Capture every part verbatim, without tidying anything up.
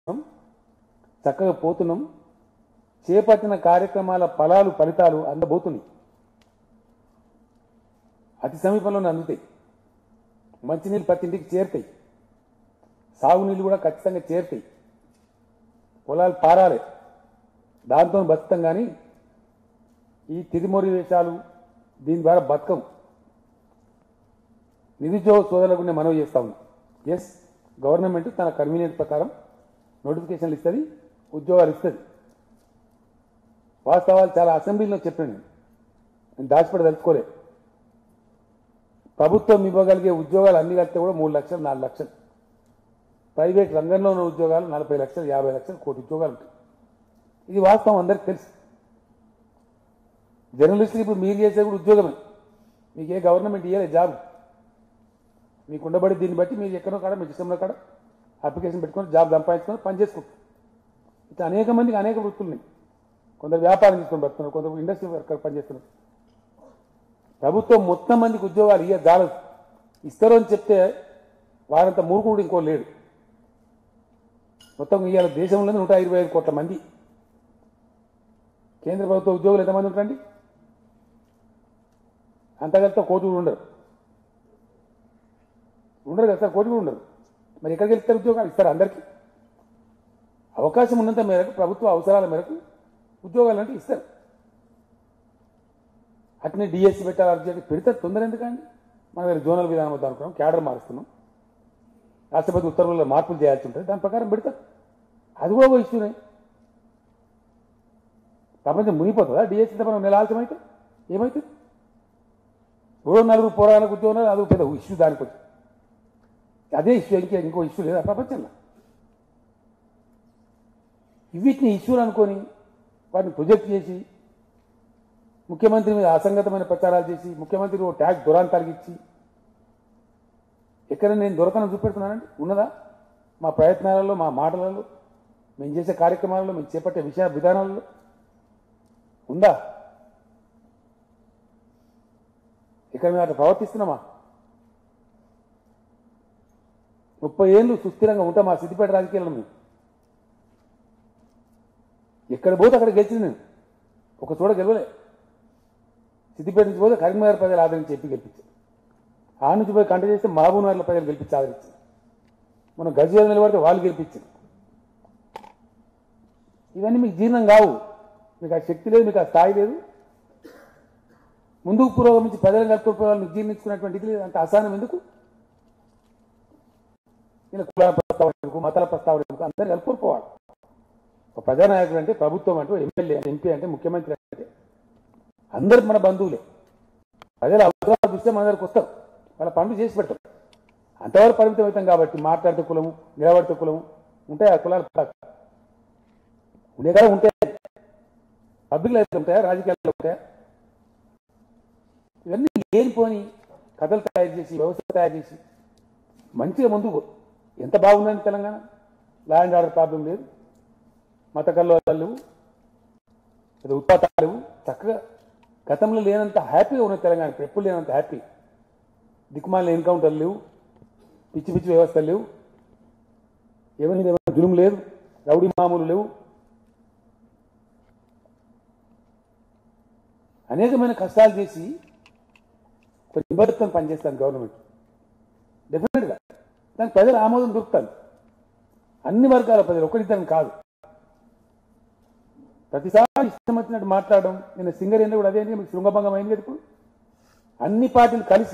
చక్కగా పోతున్నాం. చేపట్టిన కార్యక్రమాల ఫలాలు ఫలితాలు అందబోతున్నాయి. అతి సమీపంలోనే అందుతాయి. మంచినీళ్ళు ప్రతి ఇంటికి చేరుతాయి. సాగునీళ్ళు కూడా ఖచ్చితంగా చేరుతాయి. పొలాలు పారాలి, దాంతో బతుకుతాం. కానీ ఈ తిరిమొరి వేషాలు దీని ద్వారా బతకం. నిరుద్యోగ సోదరులకు నేను మనవి చేస్తా ఉన్నా. ఎస్, గవర్నమెంట్ తన కన్వీనియంట్ ప్రకారం నోటిఫికేషన్లు ఇస్తుంది, ఉద్యోగాలు ఇస్తుంది. వాస్తవాలు చాలా అసెంబ్లీలో చెప్పాను. నేను నేను దాచిపడి తెలుసుకోలే. ప్రభుత్వం ఇవ్వగలిగే ఉద్యోగాలు అన్ని కలిపితే కూడా మూడు లక్షలు నాలుగు లక్షలు ప్రైవేట్ రంగంలో ఉన్న ఉద్యోగాలు నలభై లక్షలు యాభై లక్షలు కోటి ఉద్యోగాలు ఉంటాయి. ఇది వాస్తవం, అందరికీ తెలుసు. జర్నలిస్టులు ఇప్పుడు మీరు చేసే కూడా ఉద్యోగమే. మీకు ఏ గవర్నమెంట్ ఇవ్వలే జాబ్. మీకు ఉండబడి దీన్ని బట్టి మీరు ఎక్కడో కాడ మీ ఇష్టంలో కాడ అప్లికేషన్ పెట్టుకొని జాబ్ సంపాదించుకొని పని చేసుకుంటారు. ఇట్లా అనేక మందికి అనేక వృత్తులున్నాయి. కొందరు వ్యాపారం చేసుకొని బతుకున్నారు, కొందరు ఇండస్ట్రీ వర్కర్ పనిచేస్తున్నారు. ప్రభుత్వం మొత్తం మందికి ఉద్యోగాలు ఇయ్య జాలదు. ఇస్తారు అని చెప్తే వారంత మూర్ఖుడు ఇంకో లేడు. మొత్తం ఇవాళ దేశంలో నూట ఇరవై ఐదు కోట్ల మంది కేంద్ర ప్రభుత్వ ఉద్యోగులు ఎంతమంది ఉంటారండి? అంతగలితో కోటి కూడా ఉండరు ఉండరు కదా సార్, కోటి కూడా ఉండరు. మరి ఎక్కడికి వెళ్తారు ఉద్యోగాలు? ఇస్తారు అందరికీ. అవకాశం ఉన్నంత మేరకు ప్రభుత్వ అవసరాల మేరకు ఉద్యోగాలు అంటే ఇస్తారు. అట్నే డిఎస్సీ పెట్టాలి, అర్జెంట్ పెడతారు. తొందర ఎందుకండి? మన దగ్గర జోనల్ విధానం వద్ద అనుకున్నాం, క్యాడర్ మారుస్తున్నాం, రాష్ట్రపతి ఉత్తర్వుల్లో మార్పులు చేయాల్సి ఉంటుంది, దాని ప్రకారం పెడతారు. అది కూడా ఇష్యూనే. ప్రపంచం మునిగిపోతుందా డిఎస్సీతో మనం నెల ఆలస్యమైతే? ఏమవుతుంది? మూడో నలుగురు పోరాటాలకు ఉద్యోగాలు అది పెద్ద ఇష్యూ. దానికి వచ్చి అదే ఇష్యూ, ఇంకే ఇంకో ఇష్యూ లేదా ప్రపంచంలో? వీటిని ఇష్యూలు అనుకొని వాటిని ప్రొజెక్ట్ చేసి ముఖ్యమంత్రి మీద అసంగతమైన ప్రచారాలు చేసి ముఖ్యమంత్రి ట్యాక్స్ దురాంతాలకు ఇచ్చి ఎక్కడ నేను దొరకను చూపెడుతున్నానండి? ఉన్నదా? మా ప్రయత్నాలలో, మా మాటలలో, మేము చేసే కార్యక్రమాలలో, మేము చేపట్టే విషయ విధానాలలో ఉందా? ఇక్కడ మేము అట్లా ప్రవర్తిస్తున్నామా? ముప్పై ఏళ్ళు సుస్థిరంగా ఉంటాం మా సిద్దిపేట రాజకీయాలను. మేము ఎక్కడ పోతే అక్కడ గెలిచింది. నేను ఒక చోట గెలవలే. సిద్దిపేట నుంచి పోతే కరీంనగర్ ప్రజలు ఆదరించి చెప్పి గెలిపించారు. ఆ నుంచి పోయి కంట చేస్తే మహబూబ్నగర్ల ప్రజలు గెలిపించి ఆదరించారు. మనం గజ్వేల్ నిలబడితే వాళ్ళు గెలిపించారు. ఇవన్నీ మీకు జీర్ణం కావు. మీకు ఆ శక్తి లేదు, మీకు ఆ స్థాయి లేదు. ముందుకు పురోగమించి ప్రజలను కలుపుకోవాలని జీర్ణించుకున్నటువంటి ఇది అంత అసహనం ఎందుకు? ఇలా కులాల ప్రస్తావన ఎందుకు, మతాల ప్రస్తావన ఎందుకు? అందరూ కలుపుకోవాలి. ఒక ప్రజానాయకుడు అంటే, ప్రభుత్వం అంటే, ఎమ్మెల్యే అంటే, ఎంపీ అంటే, ముఖ్యమంత్రి అంటే అందరికి మన బంధువులే. ప్రజల అవసరాల దృష్ట్యా మన దగ్గరకు వస్తారు, వాళ్ళ పనులు చేసి పెడతారు. అంతవరకు పరిమితం అవుతాం కాబట్టి మాట్లాడితే కులము, నిలబడితే కులము ఉంటాయి. ఆ కులాలు ఉండే కదా ఉంటాయి. పబ్లిక్ లైఫ్ ఉంటాయా, రాజకీయాల్లో ఉంటాయా? ఇవన్నీ లేనిపోని కథలు తయారు చేసి, వ్యవస్థ తయారు చేసి మంచిగా ముందుకు ఎంత బాగుందని Telangana. Law and order problem లేదు, మత కల్లోలాలు లేవు, లేదా ఉత్పాతాలు లేవు. చక్కగా గతంలో లేనంత హ్యాపీగా ఉన్న తెలంగాణ ఇప్పుడు ఎప్పుడు లేనంత హ్యాపీ. దిక్కుమాలిన ఎన్కౌంటర్లు లేవు, పిచ్చి పిచ్చి వ్యవస్థలు లేవు, ఏమైనా ఏమైనా జులుము లేదు, రౌడీ మామూలు లేవు. అనేకమైన కష్టాలు చేసి ఒక నిబద్ధతను పనిచేస్తాను గవర్నమెంట్. డెఫినెట్గా దానికి ప్రజలు ఆమోదం దొరుకుతారు. అన్ని వర్గాల ప్రజలు, ఒకరిద్దరం కాదు. ప్రతిసారి ఇష్టం వచ్చినట్టు మాట్లాడడం. నేను సింగర్ ఏంటో కూడా అదే, మీకు శృంగభంగం అయింది కదా. ఇప్పుడు అన్ని పార్టీలు కలిసి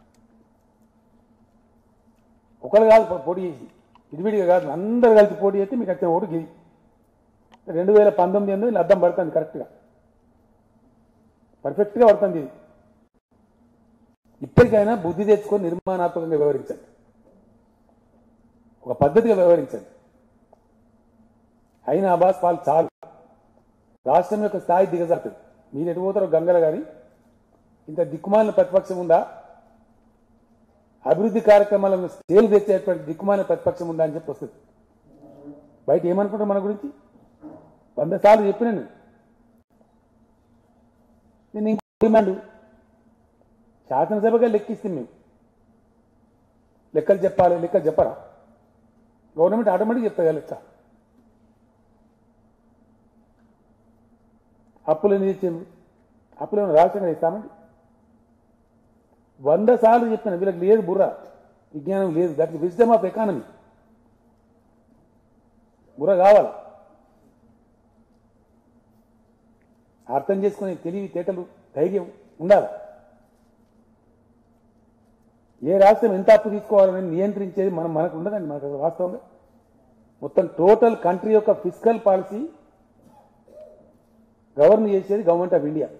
ఒకరు కాదు పోటీ చేసి, విడివిడిగా కాదు, అందరు కలిసి పోటీ చేస్తే మీకు వచ్చిన ఓటు గిది. రెండు వేల పంతొమ్మిది ఎనిమిది ఇలా అర్థం పడుతుంది, కరెక్ట్గా పర్ఫెక్ట్గా పడుతుంది. ఇది ఇప్పటికైనా బుద్ధి తెచ్చుకొని నిర్మాణాత్మకంగా వ్యవహరించండి, ఒక పద్ధతిగా వ్యవహరించండి. అయినా ఆబాస్ పాలు చాలు. రాష్ట్రం యొక్క స్థాయి దిగజారుతుంది. మీరు ఎటు పోతారో గంగల కానీ ఇంత దిక్కుమాలిన ప్రతిపక్షం ఉందా? అభివృద్ధి కార్యక్రమాలను స్కేల్ తెచ్చేటువంటి దిక్కుమాలిన ప్రతిపక్షం ఉందా అని చెప్పి వస్తుంది. బయట ఏమనుకుంటారు మన గురించి? వంద సార్లు చెప్పిన నేను ఇంకో డిమాండ్, శాసనసభగా లెక్కిస్తే మేము లెక్కలు చెప్పాలి. లెక్కలు చెప్పరా? గవర్నమెంట్ ఆటోమేటిక్ చెప్తా లెక్క. అప్పులు ఎందుకు ఇచ్చిండ్రు? అప్పులు ఏమైనా రాష్ట్రంగా ఇస్తామండి? వంద సార్లు చెప్పాను, వీళ్ళకి లేదు బుర్ర, విజ్ఞానం లేదు. That wisdom of economy. బుర్ర కావాలి, అర్థం చేసుకునే తెలివి తేటలు ధైర్యం ఉండాలి. ఏ రాష్ట్రం ఎంత అప్పు తీసుకోవాలని నియంత్రించేది మనం మనకు ఉండదండి. మనకు వాస్తవంగా మొత్తం టోటల్ కంట్రీ యొక్క ఫిస్కల్ పాలసీ గవర్న్ చేసేది గవర్నమెంట్ ఆఫ్ ఇండియా.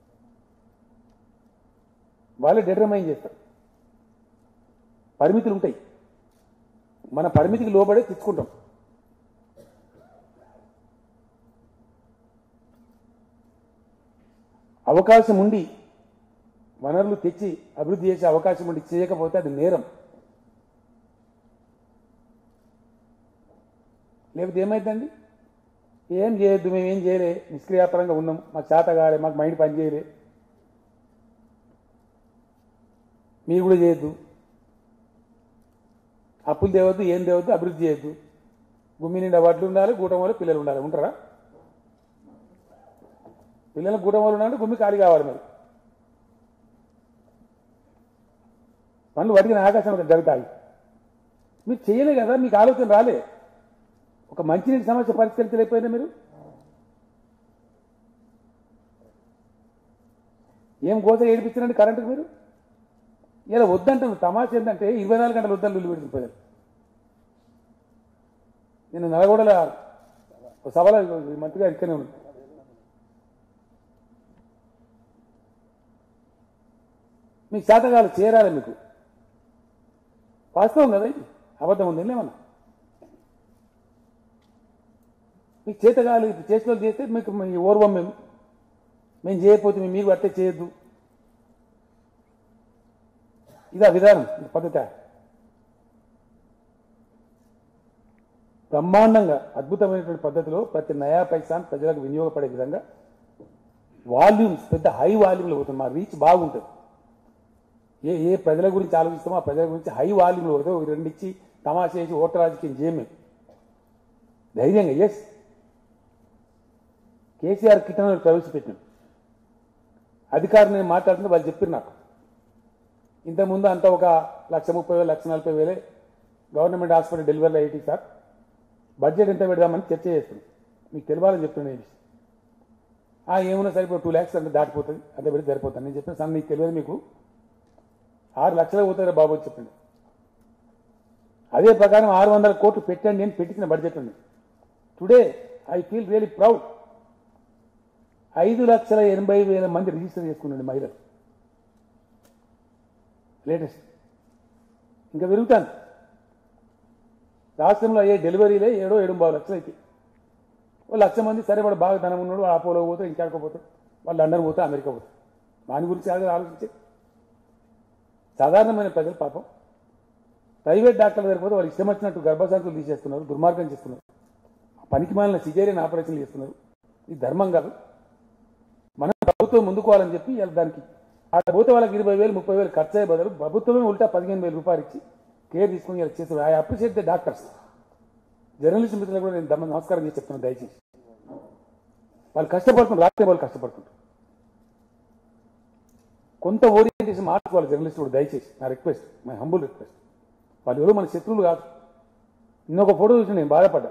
వాళ్ళే డిటర్మైన్ చేస్తారు. పరిమితులు ఉంటాయి, మన పరిమితికి లోబడే తెచ్చుకుంటాం. అవకాశం ఉండి వనరులు తెచ్చి అభివృద్ధి చేసే అవకాశం ఉండి చేయకపోతే అది నేరం. లేకపోతే ఏమైందండి? ఏం చేయొద్దు, మేము ఏం చేయలే, నిష్క్రియాపరంగా ఉన్నాం, మాకు చేత కాలే, మాకు మైండ్ పని చేయలే, మీరు కూడా చేయొద్దు, అప్పులు తేవద్దు, ఏం తేవద్దు, అభివృద్ధి చేయొద్దు. గుమ్మి నిండా వడ్లు ఉండాలి, గూటం వాళ్ళు పిల్లలు ఉండాలి. ఉంటారా? పిల్లలకు గూటం వాళ్ళు ఉండాలంటే గుమ్మి ఖాళీ కావాలి. మరి పనులు వడిగిన ఆకాశం జరుగుతాయి. మీరు చేయలే కదా, మీకు ఆలోచన రాలే. ఒక మంచినీటి సమస్య పరిష్కరించలేకపోయినా మీరు ఏం గోస ఏడిపించారండి కరెంటుకు? మీరు ఇలా వద్దంటాను. తమాష ఏంటంటే ఇరవై నాలుగు గంటలు వద్దని లొల్లి పెడుతుంది ప్రజలు. నేను నల్గొండల సభలో మంత్రిగా ఇక్కడనే ఉంది. మీకు శాతకాలు చేరాలి, మీకు వాస్తవం కదా, ఇది అబద్ధం ఉంది ఏమన్నా? మీకు చేతగాలు చేతిలో చేస్తే మీకు ఓర్వం, మేము మేము చేయకపోతే మేము మీకు అట్టే చేయొద్దు. ఇదా విధానం, ఇది పద్ధత? బ్రహ్మాండంగా అద్భుతమైనటువంటి పద్ధతిలో ప్రతి నయా పైసాన్ ప్రజలకు వినియోగపడే విధంగా వాల్యూమ్స్, పెద్ద హై వాల్యూమ్లో పోతుంది. మా రీచ్ బాగుంటుంది. ఏ ఏ ప్రజల గురించి ఆలోచిస్తామో ఆ ప్రజల గురించి హై వాల్యూమ్లో పోతే రెండు ఇచ్చి తమాషా చేసి ఓట రాజకీయం చేయమే ధైర్యంగా. ఎస్, కేసీఆర్ కిటన్ ప్రవేశపెట్టినాం. అధికారులు నేను మాట్లాడుతుంటే వాళ్ళు చెప్పారు నాకు, ఇంతకుముందు అంతా ఒక లక్ష ముప్పై వేలు లక్ష నలభై వేలే గవర్నమెంట్ హాస్పిటల్ డెలివరీ అయ్యి సార్, బడ్జెట్ ఎంత పెడదామని చర్చ చేస్తుంది. మీకు తెలియాలని చెప్తున్నాను. ఆ ఏమున్నా సరే ఇప్పుడు టూ ల్యాక్స్ అంటే దాటిపోతుంది, అంత పెడితే సరిపోతుంది. నేను చెప్పిన సార్ నీకు తెలియదు, మీకు ఆరు లక్షలు పోతారా బాబు అని చెప్పింది. అదే ప్రకారం ఆరు వందల కోట్లు పెట్టండి అని పెట్టించిన బడ్జెట్ ఉంది. Today I feel really proud. ఐదు లక్షల ఎనభై వేల మంది రిజిస్టర్ చేసుకున్నాండి మహిళలు. లేటెస్ట్ ఇంకా పెరుగుతాను. రాష్ట్రంలో అయ్యే డెలివరీలే ఏడో ఏడు బాగు లక్షలు అయితే ఓ లక్ష మంది. సరే వాడు బాగా ధనం ఉన్నాడు, ఆపోలో పోతే ఇంకాకపోతే వాళ్ళు లండన్ పోతే అమెరికా పోతే, దాని గురించి ఆలోచించే ఆలోచించే సాధారణమైన ప్రజలు పాపం ప్రైవేట్ డాక్టర్లు సరిపోతే వాళ్ళు ఇష్టం వచ్చినట్టు గర్భశాంతులు తీసేస్తున్నారు, దుర్మార్గం చేస్తున్నారు, పనికి మాలిన సిజేరియన్ ఆపరేషన్లు చేస్తున్నారు. ఇది ధర్మం కాదు. మనం ప్రభుత్వం ముందుకోవాలని చెప్పి దానికి ఆ పోతే వాళ్ళకి ఇరవై వేలు ముప్పై వేలు ఖర్చు అయ్యే బదులు ప్రభుత్వమే ఉల్టా పదిహేను వేల రూపాయలు ఇచ్చి కేర్ తీసుకుని ఇలా చేస్తున్నారు. I appreciate the doctors. Journalist మిత్రులు కూడా నేను దమ్మ నమస్కారం చేసి చెప్తున్నాను. దయచేసి వాళ్ళు కష్టపడుతున్నారు, రాత్రి వాళ్ళు కష్టపడుతుంటారు. కొంత ఓరియంటేషన్ మార్చుకోవాలి జర్నలిస్ట్ కూడా, దయచేసి నా రిక్వెస్ట్, మై హంబుల్ రిక్వెస్ట్. వాళ్ళు ఎవరో మన శత్రువులు కాదు. ఇంకొక ఫోటో చూసి నేను బాధపడ్డా.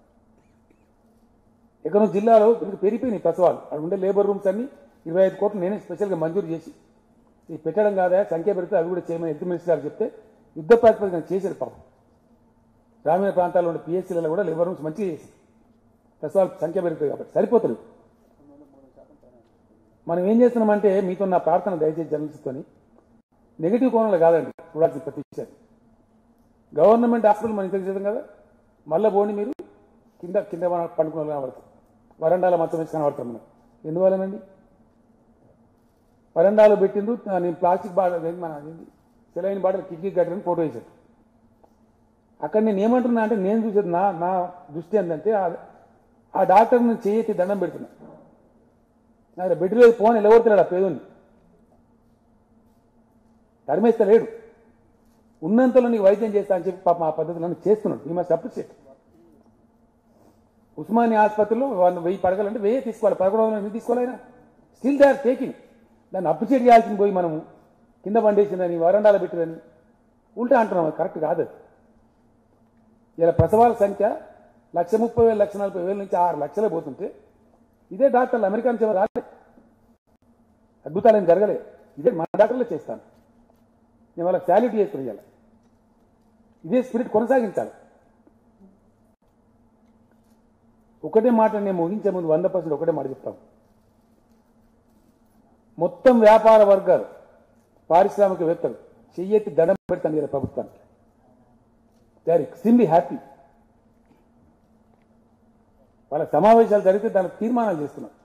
ఎక్కడో జిల్లాలో ఇంక పెరిగిపోయినాయి ప్రసవాలు. అక్కడ ఉండే లేబర్ రూమ్స్ అన్ని ఇరవై ఐదు కోట్లు నేనే స్పెషల్గా మంజూరు చేసి ఇది పెట్టడం కాదా, సంఖ్య పెడితే అవి కూడా చేయమని హెల్త్ మినిస్టర్ గారు చెప్తే యుద్ధ ప్రాతిపదికన చేశారు. పాపం గ్రామీణ ప్రాంతాల్లో ఉండే పిఎస్సీలలో కూడా లేబర్ రూమ్స్ మంచిగా చేసి ప్రసవాలు సంఖ్య పెరుగుతుంది కాబట్టి సరిపోతుంది. మనం ఏం చేస్తున్నామంటే మీతో నా ప్రార్థన దయచేసి జర్నలిస్ట్తో నెగిటివ్ కోణంలో కాదండి చూడాల్సిన ప్రతి విషయాన్ని. గవర్నమెంట్ హాస్పిటల్ మనకి తెలిసేది కదా, మళ్ళీ పోండి మీరు కింద కింద పండుకున్న వాళ్ళు కనబడతారు, వరండాల మంచం వేసి కనబడతాం మనం. ఎందువల్లనండి? వరండాలో పెట్టిండ్రు, నేను ప్లాస్టిక్ బాటిల్ మన సెలైన్ బాటిల్ కిక్కి కట్టని ఫోటో వేసాడు. అక్కడ నేను ఏమంటున్నా అంటే నేను చూసేది నా నా దృష్టి ఏంటంటే ఆ డాక్టర్ని చేయెత్తి దండం పెడుతున్నా. నాకు బెడ్లో ఫోన్ ఎలగొడతాడు ఆ పేదోని, తరిమేస్తలేడు. ఉన్నంతలో నీకు వైద్యం చేస్తా అని చెప్పి పాప ఆ పద్ధతులను చేస్తున్నాడు. ఈ మస్ట్ అప్రిషియేట్. ఉస్మానియా ఆసుపత్రిలో వంద వెయ్యి పడగలంటే వెయ్యి తీసుకోవాలి, పదకొండు వందలు ఎందుకు తీసుకోవాలైనా? Still they are taking. దాన్ని అప్రిషియేట్ చేయాల్సింది పోయి మనము కింద పండేసిందని వరండాలు పెట్టిందని ఉల్టా అంటున్నాం. కరెక్ట్ కాదు. ఇలా ప్రసవాల సంఖ్య లక్ష ముప్పై వేలు లక్ష నలభై వేల నుంచి ఆరు లక్షలే పోతుంటే ఇదే డాక్టర్లు అమెరికా నుంచి రాలే, అద్భుతాలు ఏం జరగలేదు. ఇదే మన డాక్టర్లే చేస్తాను. నేను వాళ్ళకి శాల్యూట్ చేసుకుని ఇదే స్పిరిట్ కొనసాగించాలి. ఒకటే మాట నేను ముగించే ముందు వంద పర్సెంట్ ఒకటే మాట చెప్తాను. మొత్తం వ్యాపార వర్గాలు పారిశ్రామికవేత్తలు చెయ్యెత్తి దండం పెడతాను ఇలా ప్రభుత్వానికి. They are extremely happy. వాళ్ళ సమావేశాలు జరిగితే దానికి తీర్మానాలు చేస్తున్నారు.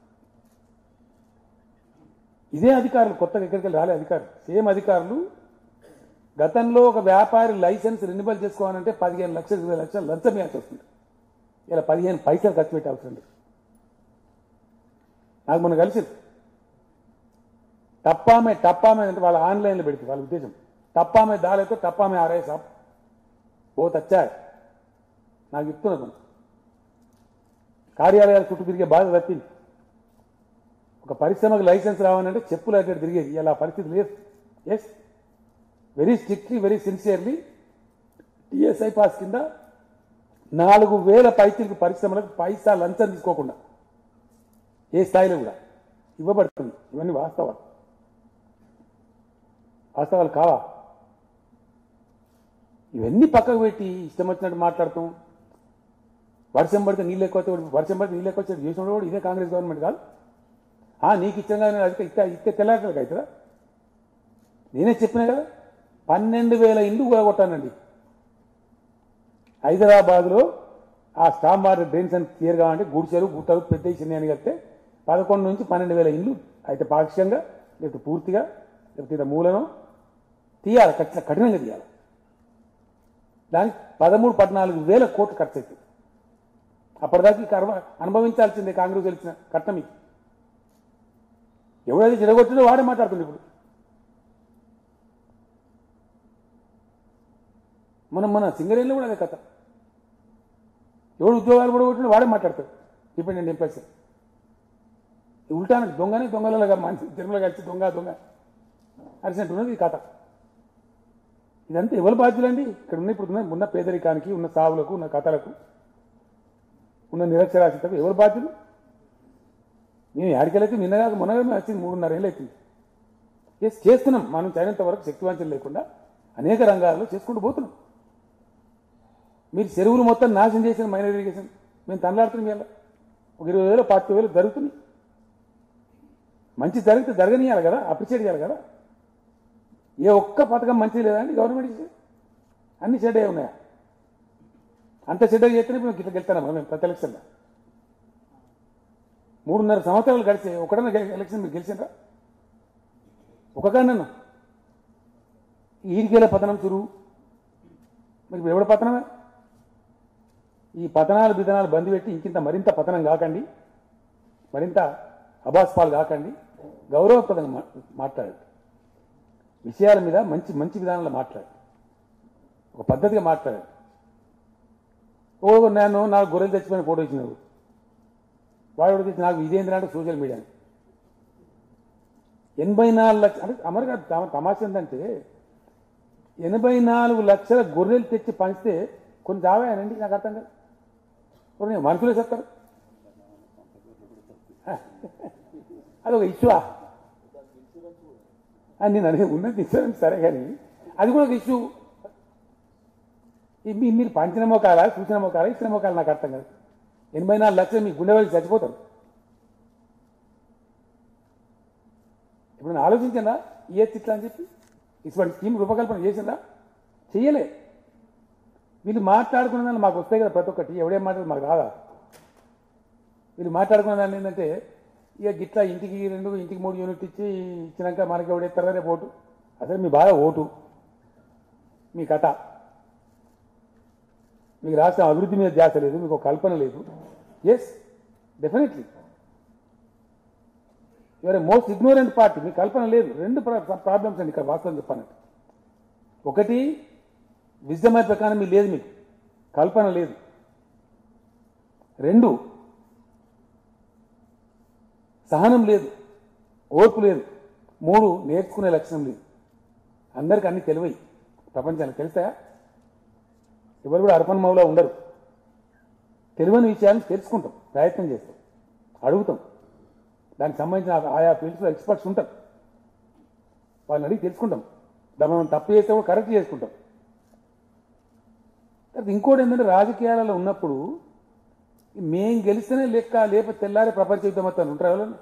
ఇదే అధికారులు కొత్తగా ఎక్కడికి వెళ్ళి రాలే అధికారులు, సేమ్ అధికారులు. గతంలో ఒక వ్యాపారి లైసెన్స్ రెన్యువల్ చేసుకోవాలంటే పదిహేను లక్షలు ఇరవై లక్షలు లంచం ఇవ్వాల్సి వస్తుంది. ఇలా పదిహేను పైసలు ఖర్చు పెట్టాల్సి ఉంది. నాకు మనం కలిసి టప్పామే టప్పామే అంటే వాళ్ళ ఆన్లైన్లో పెడితే వాళ్ళ ఉద్దేశం టప్పామే దాలేతో టప్పామే ఆరే సాబ్ బోత్ వచ్చా నాకు చెప్తున్నారు. మనం కార్యాలయాల చుట్టూ తిరిగే బాధ తప్పింది. ఒక పరిశ్రమకు లైసెన్స్ రావాలంటే చెప్పులు అక్కడ తిరిగేది. ఇలా పరిస్థితి లేదు. Yes, very strictly very sincerely TS iPASS కింద నాలుగు వేల పైచీలకు పరిశ్రమలకు పైసా లంచం తీసుకోకుండా ఏ స్థాయిలో కూడా ఇవ్వబడుతుంది. ఇవన్నీ వాస్తవాలు. వాస్తవాలు కావా? ఇవన్నీ పక్కకు పెట్టి ఇష్టం వచ్చినట్టు మాట్లాడతాం. వర్షం పడితే నీళ్ళు ఎక్కువ వర్షం పడితే నీళ్ళు ఎక్కువ వచ్చేది చేసిన కూడా ఇదే కాంగ్రెస్ గవర్నమెంట్ కాదు. నీకు ఇష్టంగా అదికే ఇస్తే ఇస్తే తెల్లారట్లేదు అవుతుందా? నేనే చెప్పినా కదా, పన్నెండు వేల ఇండ్లు కూడా కొట్టానండి హైదరాబాద్లో. ఆ స్టామ్ వాటర్ డ్రైన్స్ అని క్లియర్ కావాలంటే గుడిచెలు గుట్టలు పెద్ద చిన్న అని కలిపితే పదకొండు నుంచి పన్నెండు వేల ఇండ్లు అయితే పాక్షికంగా లేకపోతే పూర్తిగా లేకపోతే మూలను తీయాలి, ఖచ్చితంగా కఠినంగా తీయాలి. దానికి పదమూడు పద్నాలుగు వేల కోట్లు ఖర్చు అవుతుంది. అప్పటిదాకా అనుభవించాల్సిందే కాంగ్రెస్ గెలిచిన కట్నం. మీకు ఎవరైతే జరగొట్టినో వాడే మాట్లాడుతుంది. ఇప్పుడు మనం మన సింగరేణిలో కూడా అదే కథ. ఎవడు ఉద్యోగాలు కూడా కొట్టినా వాడే మాట్లాడతాడు. డిపెండెంట్ ఎంప్లాయీస్ ఉల్టానికి దొంగని దొంగలగా మనిషి తిరుమల కలిసి దొంగ దొంగ అరిసినట్టు ఉన్నది ఈ కథ. ఇదంతా ఎవరు బాధ్యులండి? ఇక్కడ ఉన్న ఇప్పుడు ఉన్న పేదరికానికి, ఉన్న సావులకు, ఉన్న కథలకు, ఉన్న నిరక్షరాస్యతకు ఎవరు బాధ్యులు? మేము ఎక్కడికెళ్ళైతే నిన్నగా మొన్నగా వచ్చింది మూడున్నర ఏళ్ళు అవుతుంది. ఎస్, చేస్తున్నాం. మనం చైనంత వరకు శక్తివంచన లేకుండా అనేక రంగాల్లో చేసుకుంటూ పోతున్నాం. మీరు చెరువులు మొత్తం నాశనం చేసిన మైనర్ ఇరిగేషన్ మేము తనలాడుతున్నాం. ఇవాళ ఒక ఇరవై వేలు పాతిక వేలు జరుగుతుంది. మంచి జరిగితే జరగనియాలి కదా, అప్రిషియేట్ చేయాలి కదా. ఏ ఒక్క పథకం మంచిది లేదండి గవర్నమెంట్ ఇచ్చి? అన్ని చెడ్డే ఉన్నాయా? అంత చెడ్డగా చేస్తేనే మేము ఇట్లా గెలుస్తాం మేము ప్రతి ఎలక్షన్లో. మూడున్నర సంవత్సరాలు గడిచే ఒకటన్నా ఎలక్షన్ మీరు గెలిచిండ్రా? ఒకగానన్నా ఈడికేల పతనం చురువు మీకు ఎవడ పతనమే? ఈ పతనాలు బితనాలు బంద్ పెట్టి ఇంకింత మరింత పతనం కాకండి, మరింత అబాస్పాలు కాకండి. గౌరవప్రదంగా మాట్లాడండి. విషయాల మీద మంచి మంచి విధానంలో మాట్లాడండి. ఒక పద్ధతిగా మాట్లాడండి. ఓ నేను నాకు గొర్రెలు తెచ్చిపోయిన ఫోటో ఇచ్చినావు వాడు తెచ్చి నాకు ఇదేంద్ర అంటే సోషల్ మీడియా ఎనభై నాలుగు లక్షలు అంటే అమరుగా తమాషా ఏంటంటే ఎనభై నాలుగు లక్షల గొర్రెలు తెచ్చి పంచితే కొన్ని దావాయనండి. నాకు అర్థం కాదు. కొన్ని మనుషులే చెప్తారు. అదొక ఇష్యూవా? నేను అనేది ఉన్నది ఇన్సూరెన్స్ సరే, కానీ అది కూడా ఒక ఇష్యూ. మీరు పంచిన మోకాలా, చూసిన మోకాలా, ఇచ్చిన మోకాలా నాకు అర్థం కాదు. ఎనభై నాలుగు లక్షలు మీ గుండె వెళ్ళి చచ్చిపోతారు. ఇప్పుడు నేను ఆలోచించండా ఇయచ్చు ఇట్లా అని చెప్పి ఇటువంటి స్కీమ్ రూపకల్పన చేసిందా? చెయ్యలే. వీళ్ళు మాట్లాడుకున్న దాన్ని మాకు వస్తాయి కదా ప్రతి ఒక్కటి. ఎవడేం మాట్లాడు మాకు రాదా? వీళ్ళు మాట్లాడుకున్న దాన్ని ఏంటంటే ఇక గిట్లా ఇంటికి రెండు ఇంటికి మూడు యూనిట్ ఇచ్చి ఇచ్చినాక మనకి ఎవడేస్తారా రేపు ఓటు. అసలు మీ బాధ ఓటు, మీ కథ. మీకు రాష్ట్రం అభివృద్ధి మీద ధ్యాస లేదు, మీకు కల్పన లేదు. Yes, definitely your a most ignorant party. మీకు కల్పన లేదు. రెండు ప్రాబ్లమ్స్ అండి ఇక్కడ వాస్తవం చెప్పానంటే. ఒకటి విజ్డమ్ ఆఫ్ ఎకానమీ లేదు, మీకు కల్పన లేదు. రెండు, సహనం లేదు, ఓర్పు లేదు. మూడు, నేర్చుకునే లక్షణం లేదు. అందరికి అన్ని తెలివై ప్రపంచానికి తెలుసా? ఎవరు కూడా అర్పణ మౌలా ఉండరు. తెలివని విషయాన్ని తెలుసుకుంటాం, ప్రయత్నం చేస్తాం, అడుగుతాం. దానికి సంబంధించిన ఆయా ఫీల్డ్స్లో ఎక్స్పర్ట్స్ ఉంటారు, వాళ్ళని అడిగి తెలుసుకుంటాం. దాన్ని మనం తప్పు చేస్తే కూడా కరెక్ట్ చేసుకుంటాం. తర్వాత ఇంకోటి ఏంటంటే రాజకీయాలలో ఉన్నప్పుడు మేం గెలిస్తేనే లెక్క, లేకపోతే తెల్లారే ప్రపంచ యుద్ధం మొత్తం ఉంటారు. ఎవరన్నా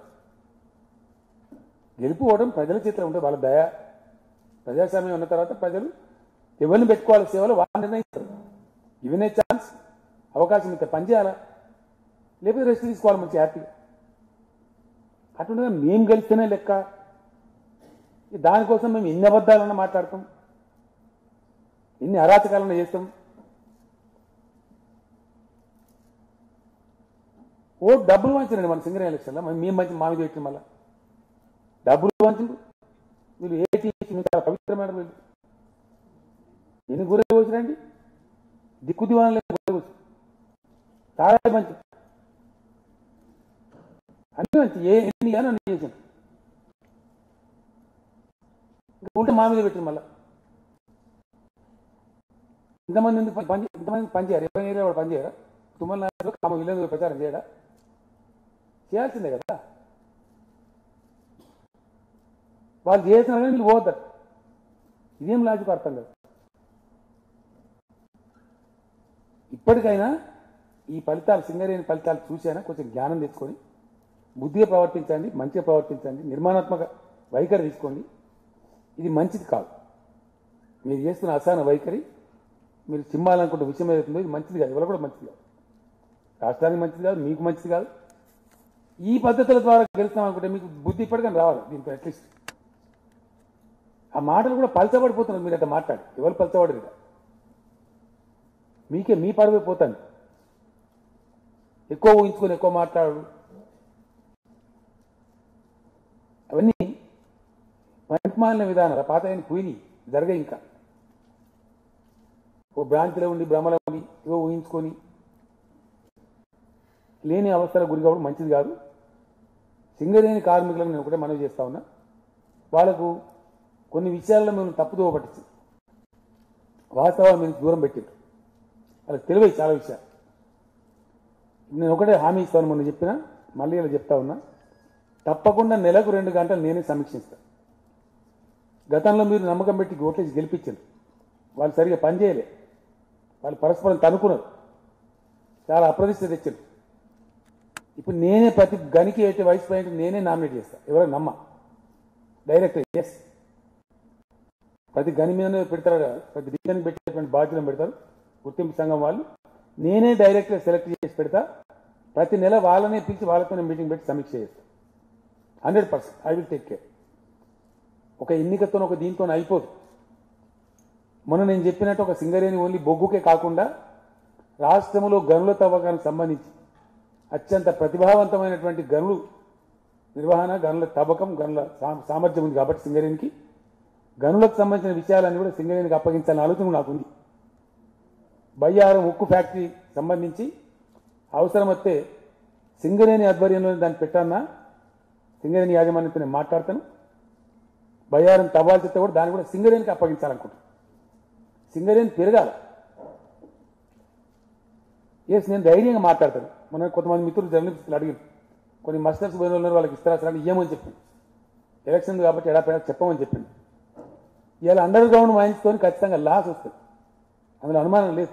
గెలుపు ఓవడం ప్రజల చేతిలో ఉంటుంది. వాళ్ళ దయ, ప్రజాస్వామ్యం ఉన్న తర్వాత ప్రజలు ఎవరిని పెట్టుకోవాలి సేవలు వాళ్ళు నిర్ణయిస్తారు. ఇవనే ఛాన్స్, అవకాశం ఇస్తే పని చేయాలా, లేకపోతే రెస్ట్ తీసుకోవాలి మంచి హ్యాపీగా. అటుండగా మేము గెలిస్తేనే లెక్క. దానికోసం మేము ఎన్ని అబద్ధాలన్నా మాట్లాడతాం, ఎన్ని అరాచకాలన్నా చేస్తాం. ఓ డబ్బులు వంచండి మన సింగరేణి ఎలక్షన్లో మేము మంచి మా మీద పెట్టిన మళ్ళీ డబ్బులు వంచండి. వీళ్ళు ఏటీ చాలా పవిత్రమైన వీళ్ళు ఎన్ని గురే వచ్చినండి, దిక్కు దివాణలే చాలా మంచి అన్ని మంచి ఏ ఎన్ని అని అన్ని చేసాను. ఇంకా ఉంటే మా మీద పెట్టిన మళ్ళీ ఇంతమంది పని ఇంతమంది పనిచేయారు. ఇరవై ఏరియా వాడు పనిచేయరా? తుమ్మల నాయకులు కామ విలేజ్ ప్రచారం చేయడా? చేయాల్సిందే కదా. వాళ్ళు చేసిన కానీ వీళ్ళు పోతారు. ఇదేం లాజిక్ అర్థం కాదు. ఇప్పటికైనా ఈ ఫలితాలు, సింగరేణి ఫలితాలు చూసైనా కొంచెం జ్ఞానం తెచ్చుకొని బుద్ధిగా ప్రవర్తించండి, మంచిగా ప్రవర్తించండి, నిర్మాణాత్మక వైఖరి తీసుకోండి. ఇది మంచిది కాదు. మీరు చేస్తున్న అసహన వైఖరి, మీరు చిమ్మాలనుకుంటే విషయం ఏదైతుందో ఇది మంచిది కాదు, ఎవరు కూడా మంచిది కాదు, రాష్ట్రానికి మంచిది కాదు, మీకు మంచిది కాదు. ఈ పద్ధతుల ద్వారా గెలుస్తాం అనుకుంటే మీకు బుద్ధి ఇప్పటికైనా రావాలి. దీంతో అట్లీస్ట్ ఆ మాటలు కూడా పలచబడిపోతున్నారు. మీరు అట్లా మాట్లాడి ఎవరు పలచబడరు కదా, మీకే మీ పరువే పోతాను. ఎక్కువ ఊహించుకొని ఎక్కువ మాట్లాడు, అవన్నీ పనికిమాలిన విధానాలు. పాత అయిన కుయిని జరగ ఇంకా ఓ భ్రాంతిలో ఉండి భ్రమలో ఉండి ఏవో ఊహించుకొని లేని అవస్థల గురి కావడం మంచిది కాదు. సింగరేణి కార్మికులకు నేను ఒకటే మనవి చేస్తా ఉన్నా, వాళ్ళకు కొన్ని విషయాల్లో మేము తప్పుదోవ పట్టించి వాస్తవాలు మేము దూరం పెట్టారు. వాళ్ళకి తెలివై చాలా విషయాలు. నేను ఒకటే హామీ ఇస్తాను, మొన్న చెప్పినా మళ్ళీ ఇలా చెప్తా ఉన్నా, తప్పకుండా నెలకు రెండు గంటలు నేనే సమీక్షిస్తాను. గతంలో మీరు నమ్మకం పెట్టి ఓట్లేసి గెలిపించారు, వాళ్ళు సరిగా పనిచేయలే, వాళ్ళు పరస్పరం తనుకున్నారు, చాలా అప్రదిష్ట తెచ్చారు. ఇప్పుడు నేనే ప్రతి గనికి అయితే వైస్ ప్రెసిడెంట్ నేనే నామినేట్ చేస్తాను. ఎవరైనా నమ్మ డైరెక్ట్ ఎస్ ప్రతి గని మీదనే పెడతారు కదా, ప్రతి డివిజన్కి పెట్టేటువంటి బాధ్యతను పెడతారు గుర్తింపు సంఘం వాళ్ళు. నేనే డైరెక్ట్గా సెలెక్ట్ చేసి పెడతా. ప్రతి నెల వాళ్ళనే పిలిచి వాళ్ళతోనే మీటింగ్ పెట్టి సమీక్ష చేస్తాను. Hundred percent I will take care. ఒక ఎన్నికతో ఒక దీంతో అయిపోదు. మొన్న నేను చెప్పినట్టు ఒక సింగరేణి ఓన్లీ బొగ్గుకే కాకుండా రాష్ట్రంలో గనుల తవ్వకానికి సంబంధించి అత్యంత ప్రతిభావంతమైనటువంటి గనులు నిర్వహణ, గనుల తవ్వకం, గనుల సామర్థ్యం ఉంది కాబట్టి సింగరేణికి గనులకు సంబంధించిన విషయాలన్నీ కూడా సింగరేణికి అప్పగించాలని ఆలోచన నాకు ఉంది. బయ్యారం ఉక్కు ఫ్యాక్టరీ సంబంధించి అవసరం వస్తే సింగరేణి ఆధ్వర్యంలో దాన్ని పెట్టాలన్నా సింగరేణి యాజమాన్యంతో నేను మాట్లాడతాను. బయ్యారం తవ్వాల్సి వస్తే కూడా దాన్ని కూడా సింగరేణికి అప్పగించాలనుకుంటాను. సింగరేణి పెరగాలి. ఎస్ నేను ధైర్యంగా మాట్లాడతాను. మన కొంతమంది మిత్రులు జర్నలిస్టులు అడిగారు, కొన్ని మస్టర్స్ పోయిన వాళ్ళు వాళ్ళకి ఇస్తారా సార్ ఇయ్యమని చెప్పింది. ఎలక్షన్ కాబట్టి ఎడాపెడా చెప్పమని చెప్పింది. ఇవాళ అండర్ గ్రౌండ్ మైన్స్తో ఖచ్చితంగా లాస్ వస్తుంది, అందులో అనుమానం లేదు.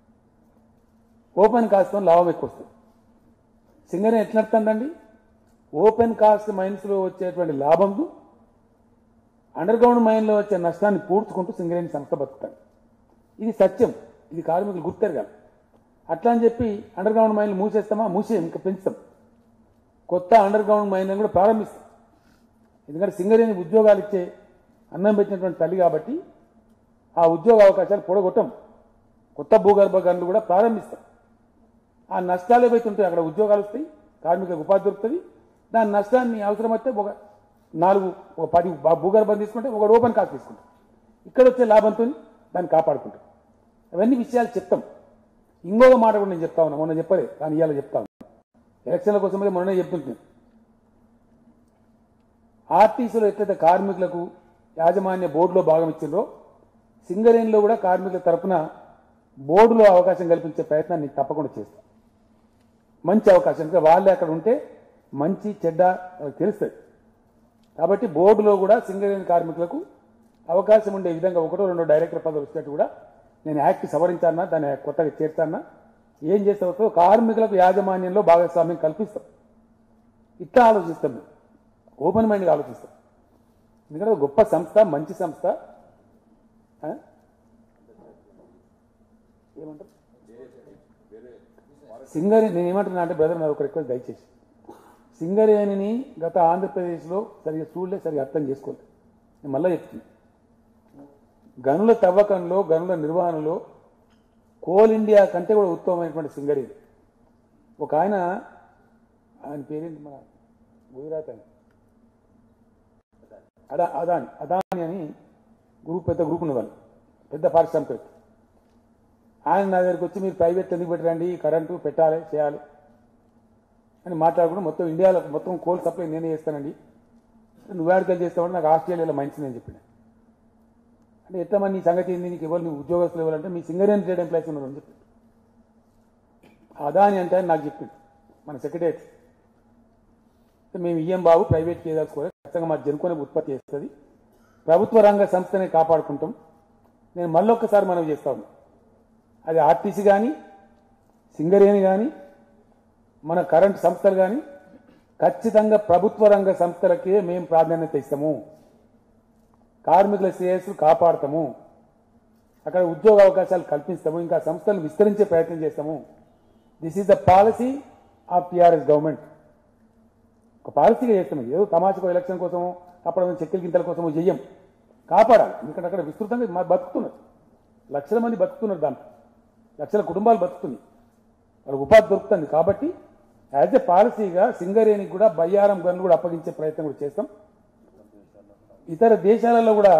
ఓపెన్ కాస్ట్తో లాభం ఎక్కువ వస్తుంది. సింగరేణి ఎట్లా నడుతుందండి? ఓపెన్ కాస్ట్ మైన్స్లో వచ్చేటువంటి లాభంకు అండర్ గ్రౌండ్ మైన్లో వచ్చే నష్టాన్ని పూడ్చుకుంటూ సింగరేణి సంస్థ బతుకుతాడు. ఇది సత్యం, ఇది కార్మికులు గుర్తెరగాలి. అట్లా అని చెప్పి అండర్ గ్రౌండ్ మైన్లు మూసేస్తామా? మూసేయం, ఇంకా పెంచుతాం. కొత్త అండర్ గ్రౌండ్ మైన్లను కూడా ప్రారంభిస్తాం. ఎందుకంటే సింగరేణి ఉద్యోగాలు ఇచ్చే అన్నం పెట్టినటువంటి తల్లి కాబట్టి ఆ ఉద్యోగ అవకాశాలు పొడగొట్టం. కొత్త భూగర్భ గనులు కూడా ప్రారంభిస్తాం. ఆ నష్టాలు ఏవైతుంటాయి అక్కడ ఉద్యోగాలు వస్తాయి, కార్మికులకు ఉపాధి దొరుకుతుంది. దాని నష్టాన్ని అవసరమైతే ఒక నాలుగు ఒక పది భూగర్భం తీసుకుంటే ఒక ఓపెన్ కాస్ట్ తీసుకుంటాం. ఇక్కడ వచ్చే లాభంతో దాన్ని కాపాడుకుంటాం. అవన్నీ విషయాలు చెప్తాం. ఇంకొక మాట కూడా నేను చెప్తా ఉన్నా, మొన్న చెప్పలేదు కానీ ఇవాళ చెప్తా ఉన్నా, ఎలక్షన్ల కోసమే మొన్ననే చెప్తుంటాను. ఆర్టీసీలో ఎట్లయితే కార్మికులకు యాజమాన్య బోర్డులో భాగం ఇచ్చిండ్రో సింగరేణిలో కూడా కార్మికుల తరఫున బోర్డులో అవకాశం కల్పించే ప్రయత్నాన్ని తప్పకుండా చేస్తాం. మంచి అవకాశం, ఇంకా వాళ్ళే అక్కడ ఉంటే మంచి చెడ్డ తెలుస్తుంది. కాబట్టి బోర్డులో కూడా సింగరేణి కార్మికులకు అవకాశం ఉండే విధంగా ఒకటో రెండో డైరెక్టర్ పదవులు వచ్చినట్టు కూడా నేను యాక్ట్ సవరించానా, దాన్ని కొత్తగా చేర్చానా, ఏం చేస్తావో కార్మికులకు యాజమాన్యంలో భాగస్వామ్యం కల్పిస్తాం. ఇట్లా ఆలోచిస్తాం, మేము ఓపెన్ మైండ్గా ఆలోచిస్తాం. ఎందుకంటే గొప్ప సంస్థ, మంచి సంస్థ. ఏమంటారు సింగరేణి, నేను ఏమంటున్నా అంటే బ్రదర్ నాకు ఒక రిక్వెస్ట్ దయచేసి, సింగరేణిని గత ఆంధ్రప్రదేశ్లో సరిగ్గా చూడలే, సరిగ్గా అర్థం చేసుకోలేదు. నేను మళ్ళీ చెప్తున్నా, గనుల తవ్వకంలో గనుల నిర్వహణలో కోల్ ఇండియా కంటే కూడా ఉత్తమమైనటువంటి సింగరేణి. ఒక ఆయన, ఆయన పేరేంటి మన గుజరాత్ అని అదా అదాని అదాని అని గ్రూప్, పెద్ద గ్రూప్ ఉన్నవాళ్ళు, పెద్ద పారిశ్రామికవేత్త. ఆయన నా దగ్గరికి వచ్చి మీరు ప్రైవేట్ ఎందుకు పెట్టరండి, కరెంటు పెట్టాలి చేయాలి అని మాట్లాడుకుంటూ మొత్తం ఇండియాలో మొత్తం కోల్ సప్లై నేనే చేస్తానండి, నువ్వేడికలు చేస్తామంటే నాకు ఆస్ట్రేలియాలో మంచి నేను చెప్పిన. అంటే ఎట్లా మరి నీ సంగతి ఏంది, నీకు ఎవరు నీ ఉద్యోగస్తులు ఇవ్వాలంటే మీ సింగరేణి ట్రేడ్ ఎంప్లాయీస్ ఉన్నారు అని చెప్పి అదాని అంటే నాకు చెప్పింది మన సెక్రటరీ. మేము ఇయ్యం బాబు, ప్రైవేట్కి ఏదాసుకోవాలి, ఖచ్చితంగా మా జనుకొని ఉత్పత్తి చేస్తుంది, ప్రభుత్వ రంగ సంస్థనే కాపాడుకుంటాం. నేను మళ్ళొక్కసారి మనం చేస్తా ఉన్నాం, అది ఆర్టీసీ కానీ సింగరేణి కానీ మన కరెంట్ సంస్థలు కానీ ఖచ్చితంగా ప్రభుత్వ రంగ సంస్థలకే మేము ప్రాధాన్యత ఇస్తాము, కార్మికుల శ్రేయస్సు కాపాడతాము, అక్కడ ఉద్యోగ అవకాశాలు కల్పిస్తాము, ఇంకా సంస్థలు విస్తరించే ప్రయత్నం చేస్తాము. This is the policy of TRS government. ఒక పాలసీగా చేస్తాము, ఏదో తమాషకు ఎలక్షన్ కోసమో అప్పుడు చెక్కల గింతల కోసమో చెయ్యం, కాపాడాలి. ఎందుకంటే అక్కడ విస్తృతంగా బతుకుతున్నారు, లక్షల మంది బతుకుతున్నారు, దాంట్లో లక్షల కుటుంబాలు బతుకుతున్నాయి, వాళ్ళకి ఉపాధి దొరుకుతుంది. కాబట్టి యాజ్ ఎ పాలసీగా సింగరేణికి కూడా బయ్యారం గన్లు కూడా అప్పగించే ప్రయత్నం కూడా చేస్తాం. ఇతర దేశాలలో కూడా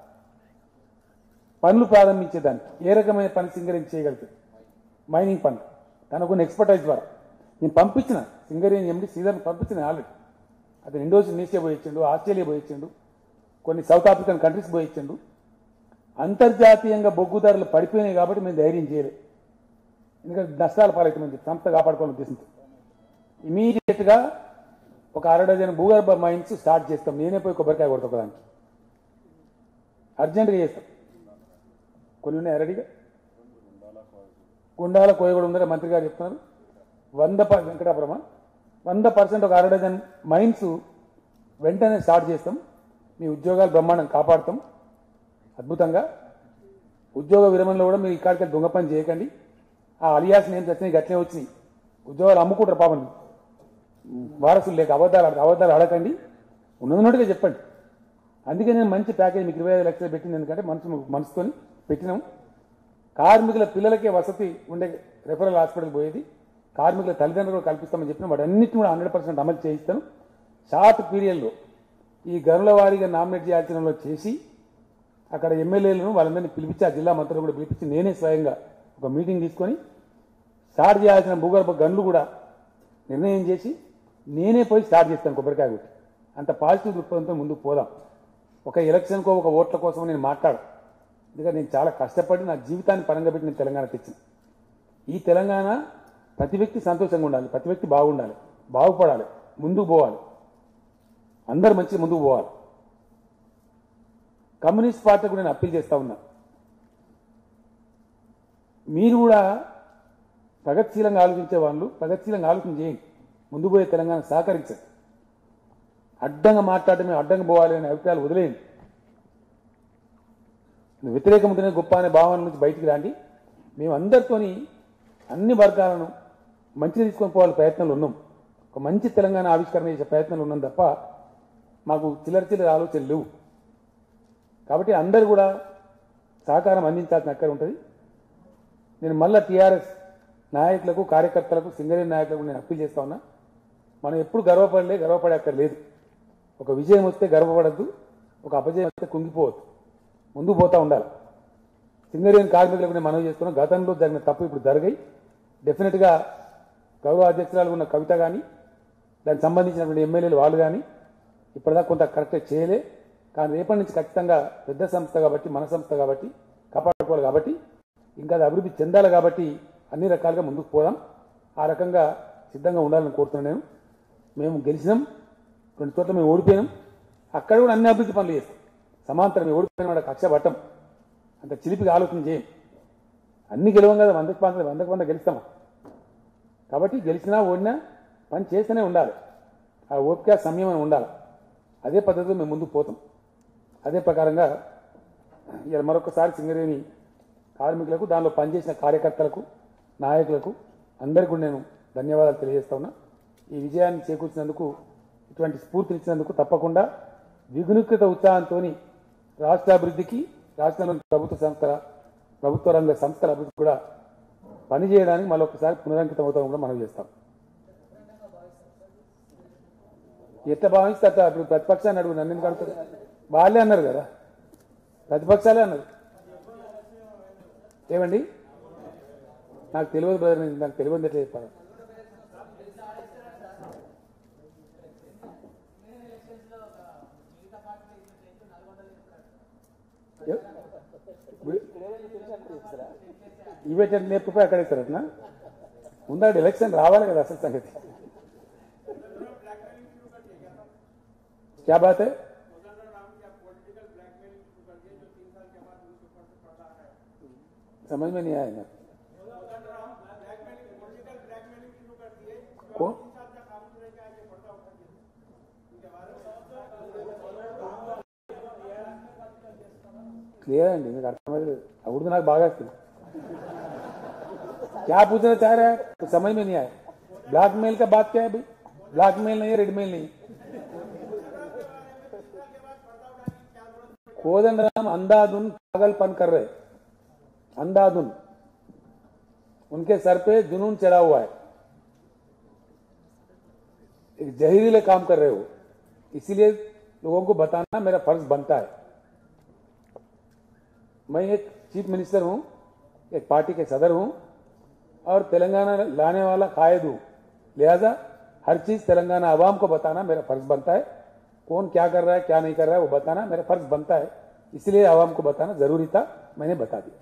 పనులు ప్రారంభించేదానికి ఏ రకమైన పని సింగరేణి చేయగలుగుతుంది, మైనింగ్ పనులు తనకున్న ఎక్స్పర్టైజ్ ద్వారా నేను పంపించిన సింగరేణి ఎండి శ్రీధర్ని పంపించిన ఆల్రెడీ. అతను ఇండోనేషియా పోయి ఇచ్చిండు, ఆస్ట్రేలియా పోయి ఇచ్చిండు, కొన్ని సౌత్ ఆఫ్రికన్ కంట్రీస్ పోయి ఇచ్చిండు. అంతర్జాతీయంగా బొగ్గు ధరలు పడిపోయినాయి కాబట్టి మేము ధైర్యం చేయలేదు, ఎందుకంటే నష్టాల పాలవుతుందని చెప్పి సంస్థ కాపాడుకోవాలని ఉద్దేశంతో ఇమీడియట్గా ఒక అర డజన్ భూగర్భ మైన్స్ స్టార్ట్ చేస్తాం. నేనే పోయి కొబ్బరికాయ కొడతా ఒకదానికి, అర్జెంటుగా చేస్తాం. కొన్ని ఉన్నాయి రెడీగా, గుండాల కోయ కూడా ఉందని మంత్రి గారు చెప్తున్నారు. వంద వెంకటాపురమా వంద పర్సెంట్ ఒక అర డజన్ మైన్స్ వెంటనే స్టార్ట్ చేస్తాం. మీ ఉద్యోగాలు బ్రహ్మాండం కాపాడుతాం అద్భుతంగా. ఉద్యోగ విరమణలో కూడా మీరు ఇక్కడికి దొంగ పని చేయకండి. ఆ అలియాస్ నేమ్స్ వచ్చినాయి, గట్లే వచ్చినాయి, ఉద్యోగాలు అమ్ముకుంటారు పాపం, వారసులు లేక అబద్ధాలు అబద్ధాలు అడగండి, ఉన్నదిన్నట్టుగా చెప్పండి. అందుకే నేను మంచి ప్యాకేజ్ మీకు ఇరవై ఐదు లక్షలు పెట్టింది, ఎందుకంటే మనసు మనసుకొని పెట్టినాం. కార్మికుల పిల్లలకే వసతి ఉండే రెఫరల్ హాస్పిటల్ పోయేది, కార్మికుల తల్లిదండ్రులు కూడా కల్పిస్తామని చెప్పిన వాటన్నిటిని కూడా హండ్రెడ్ పర్సెంట్ అమలు చేయిస్తాను. షార్ట్ పీరియడ్లో ఈ గనుల వారీగా నామినేట్ చేయాల్సిన చేసి అక్కడ ఎమ్మెల్యేలను వాళ్ళందరినీ పిలిపించి, ఆ జిల్లా మంత్రులు కూడా పిలిపించి నేనే స్వయంగా ఒక మీటింగ్ తీసుకొని స్టార్ట్ చేయాల్సిన భూగర్భ గనులు కూడా నిర్ణయం చేసి నేనే పోయి స్టార్ట్ చేస్తాను కొబ్బరికాయ కొట్టి. అంత పాజిటివ్ దృక్పథంతో ముందుకు పోదాం. ఒక ఎలక్షన్కో ఒక ఓట్ల కోసం నేను మాట్లాడు, ఎందుకంటే నేను చాలా కష్టపడి నా జీవితాన్ని పరంగా పెట్టి నేను తెలంగాణ తెచ్చింది. ఈ తెలంగాణ ప్రతి వ్యక్తి సంతోషంగా ఉండాలి, ప్రతి వ్యక్తి బాగుండాలి, బాగుపడాలి, ముందుకు పోవాలి, అందరు మంచిగా ముందుకు పోవాలి. కమ్యూనిస్ట్ పార్టీకి నేను అప్పీల్ చేస్తా ఉన్నా, మీరు కూడా ప్రగతిశీలంగా ఆలోచించే వాళ్ళు ప్రగతిశీలంగా ఆలోచన చేయండి, ముందు పోయే తెలంగాణ సహకరించండి. అడ్డంగా మాట్లాడటమే అడ్డంగా పోవాలి అనే అభిప్రాయాలు వదిలేయండి. వ్యతిరేకం ఉంటేనే గొప్ప అనే భావన నుంచి బయటికి రాండి. మేము అందరితోని అన్ని వర్గాలను మంచిగా తీసుకొని పోవాలి ప్రయత్నాలు ఉన్నాం, ఒక మంచి తెలంగాణ ఆవిష్కరణ చేసే ప్రయత్నాలు ఉన్నాం తప్ప మాకు చిల్లర చిల్లర ఆలోచనలు లేవు. కాబట్టి అందరూ కూడా సహకారం అందించాల్సిన అక్కడ ఉంటుంది. నేను మళ్ళా టీఆర్ఎస్ నాయకులకు కార్యకర్తలకు సింగరేణి నాయకులకు నేను అప్పీల్ చేస్తా ఉన్నా, మనం ఎప్పుడు గర్వపడలే, గర్వపడే అక్కడ లేదు. ఒక విజయం వస్తే గర్వపడద్దు, ఒక అపజయం వస్తే కుంగిపోవద్దు, ముందుకు పోతా ఉండాలి. సింగరేణి కార్మికులకు నేను మనవి చేస్తున్నాను, గతంలో జరిగిన తప్పు ఇప్పుడు జరిగాయి, డెఫినెట్గా గౌరవ అధ్యక్షురాలు ఉన్న కవిత కానీ దానికి సంబంధించినటువంటి ఎమ్మెల్యేలు వాళ్ళు కానీ ఇప్పటిదాకా కొంత కరెక్ట్గా చేయలే. కానీ రేపటి నుంచి ఖచ్చితంగా పెద్ద సంస్థ కాబట్టి మన సంస్థ కాబట్టి కాపాడుకోవాలి కాబట్టి ఇంకా అది అభివృద్ధి చెందాలి కాబట్టి అన్ని రకాలుగా ముందుకు పోదాం. ఆ రకంగా సిద్ధంగా ఉండాలని కోరుతున్నాను. నేను మేము గెలిచినాం, రెండు చోట్ల మేము ఓడిపోయినాం, అక్కడ కూడా అన్ని అభివృద్ధి పనులు చేస్తాం. సమాంతరం మేము ఓడిపోయిన వాడు కక్ష పట్టం, అంత చిలిపిగా ఆలోచన చేయం. అన్ని గెలవం కదా, వందకు వంద వందకు వంద గెలుస్తామా. కాబట్టి గెలిచినా ఓడినా పని చేస్తూనే ఉండాలి. ఆ ఓపిక సంయమనం ఉండాలి. అదే పద్ధతిలో మేము ముందుకు పోతాం. అదే ప్రకారంగా ఇలా మరొకసారి సింగరేణి కార్మికులకు, దానిలో పనిచేసిన కార్యకర్తలకు, నాయకులకు అందరికీ కూడా నేను ధన్యవాదాలు తెలియజేస్తా ఉన్నా. ఈ విజయాన్ని చేకూర్చినందుకు, ఇటువంటి స్ఫూర్తినిచ్చినందుకు తప్పకుండా విఘ్నుకృత ఉత్సాహంతో రాష్ట్రాభివృద్ధికి, రాష్ట్రంలోని ప్రభుత్వ సంస్థల ప్రభుత్వ రంగ సంస్థల అభివృద్ధి కూడా పనిచేయడానికి మరొకసారి పునరంకితం అవుతాం కూడా మనం చేస్తాం. ఎట్లా భావిస్తే అట్లా. ఇప్పుడు ప్రతిపక్షాన్ని అడుగు, నన్ను ఎందుకు అడుగుతారు? వాళ్ళే అన్నారు కదా, ప్రతిపక్షాలే అన్నారు. ఏమండి నాకు తెలియదు బ్రదర్, నాకు తెలియదు ఎట్లా చెప్పాలి. ఇవేట నేర్పుపోయి అక్కడ ఇస్తారట. ముందు ఎలక్షన్ రావాలి కదా అసలు సంగతి. क्या बात है? समझ में नहीं आया ना। कौन? क्लियर है नहीं, अवुड़ నాకు బాగా వస్తుంది. क्या पूछना चाह रहा है तो समझ में नहीं आया. ब्लैकमेल का बात क्या है भाई? ब्लैकमेल नहीं है, रेडमेल नहीं है. कोदंडराम अंधाधुन पागलपन कर रहे, अंधाधुन उनके सर पे जुनून चढ़ा हुआ है, एक जहरीले काम कर रहे हो. इसीलिए लोगों को बताना मेरा फर्ज बनता है. मैं एक चीफ मिनिस्टर हूं, एक पार्टी के सदर हूं और तेलंगाना लाने वाला कायद हूं. लिहाजा हर चीज तेलंगाना आवाम को बताना मेरा फर्ज बनता है. कौन क्या कर रहा है क्या नहीं कर रहा है वो बताना मेरा फर्ज बनता है. इसलिए आवाम को बताना जरूरी था, मैंने बता दिया.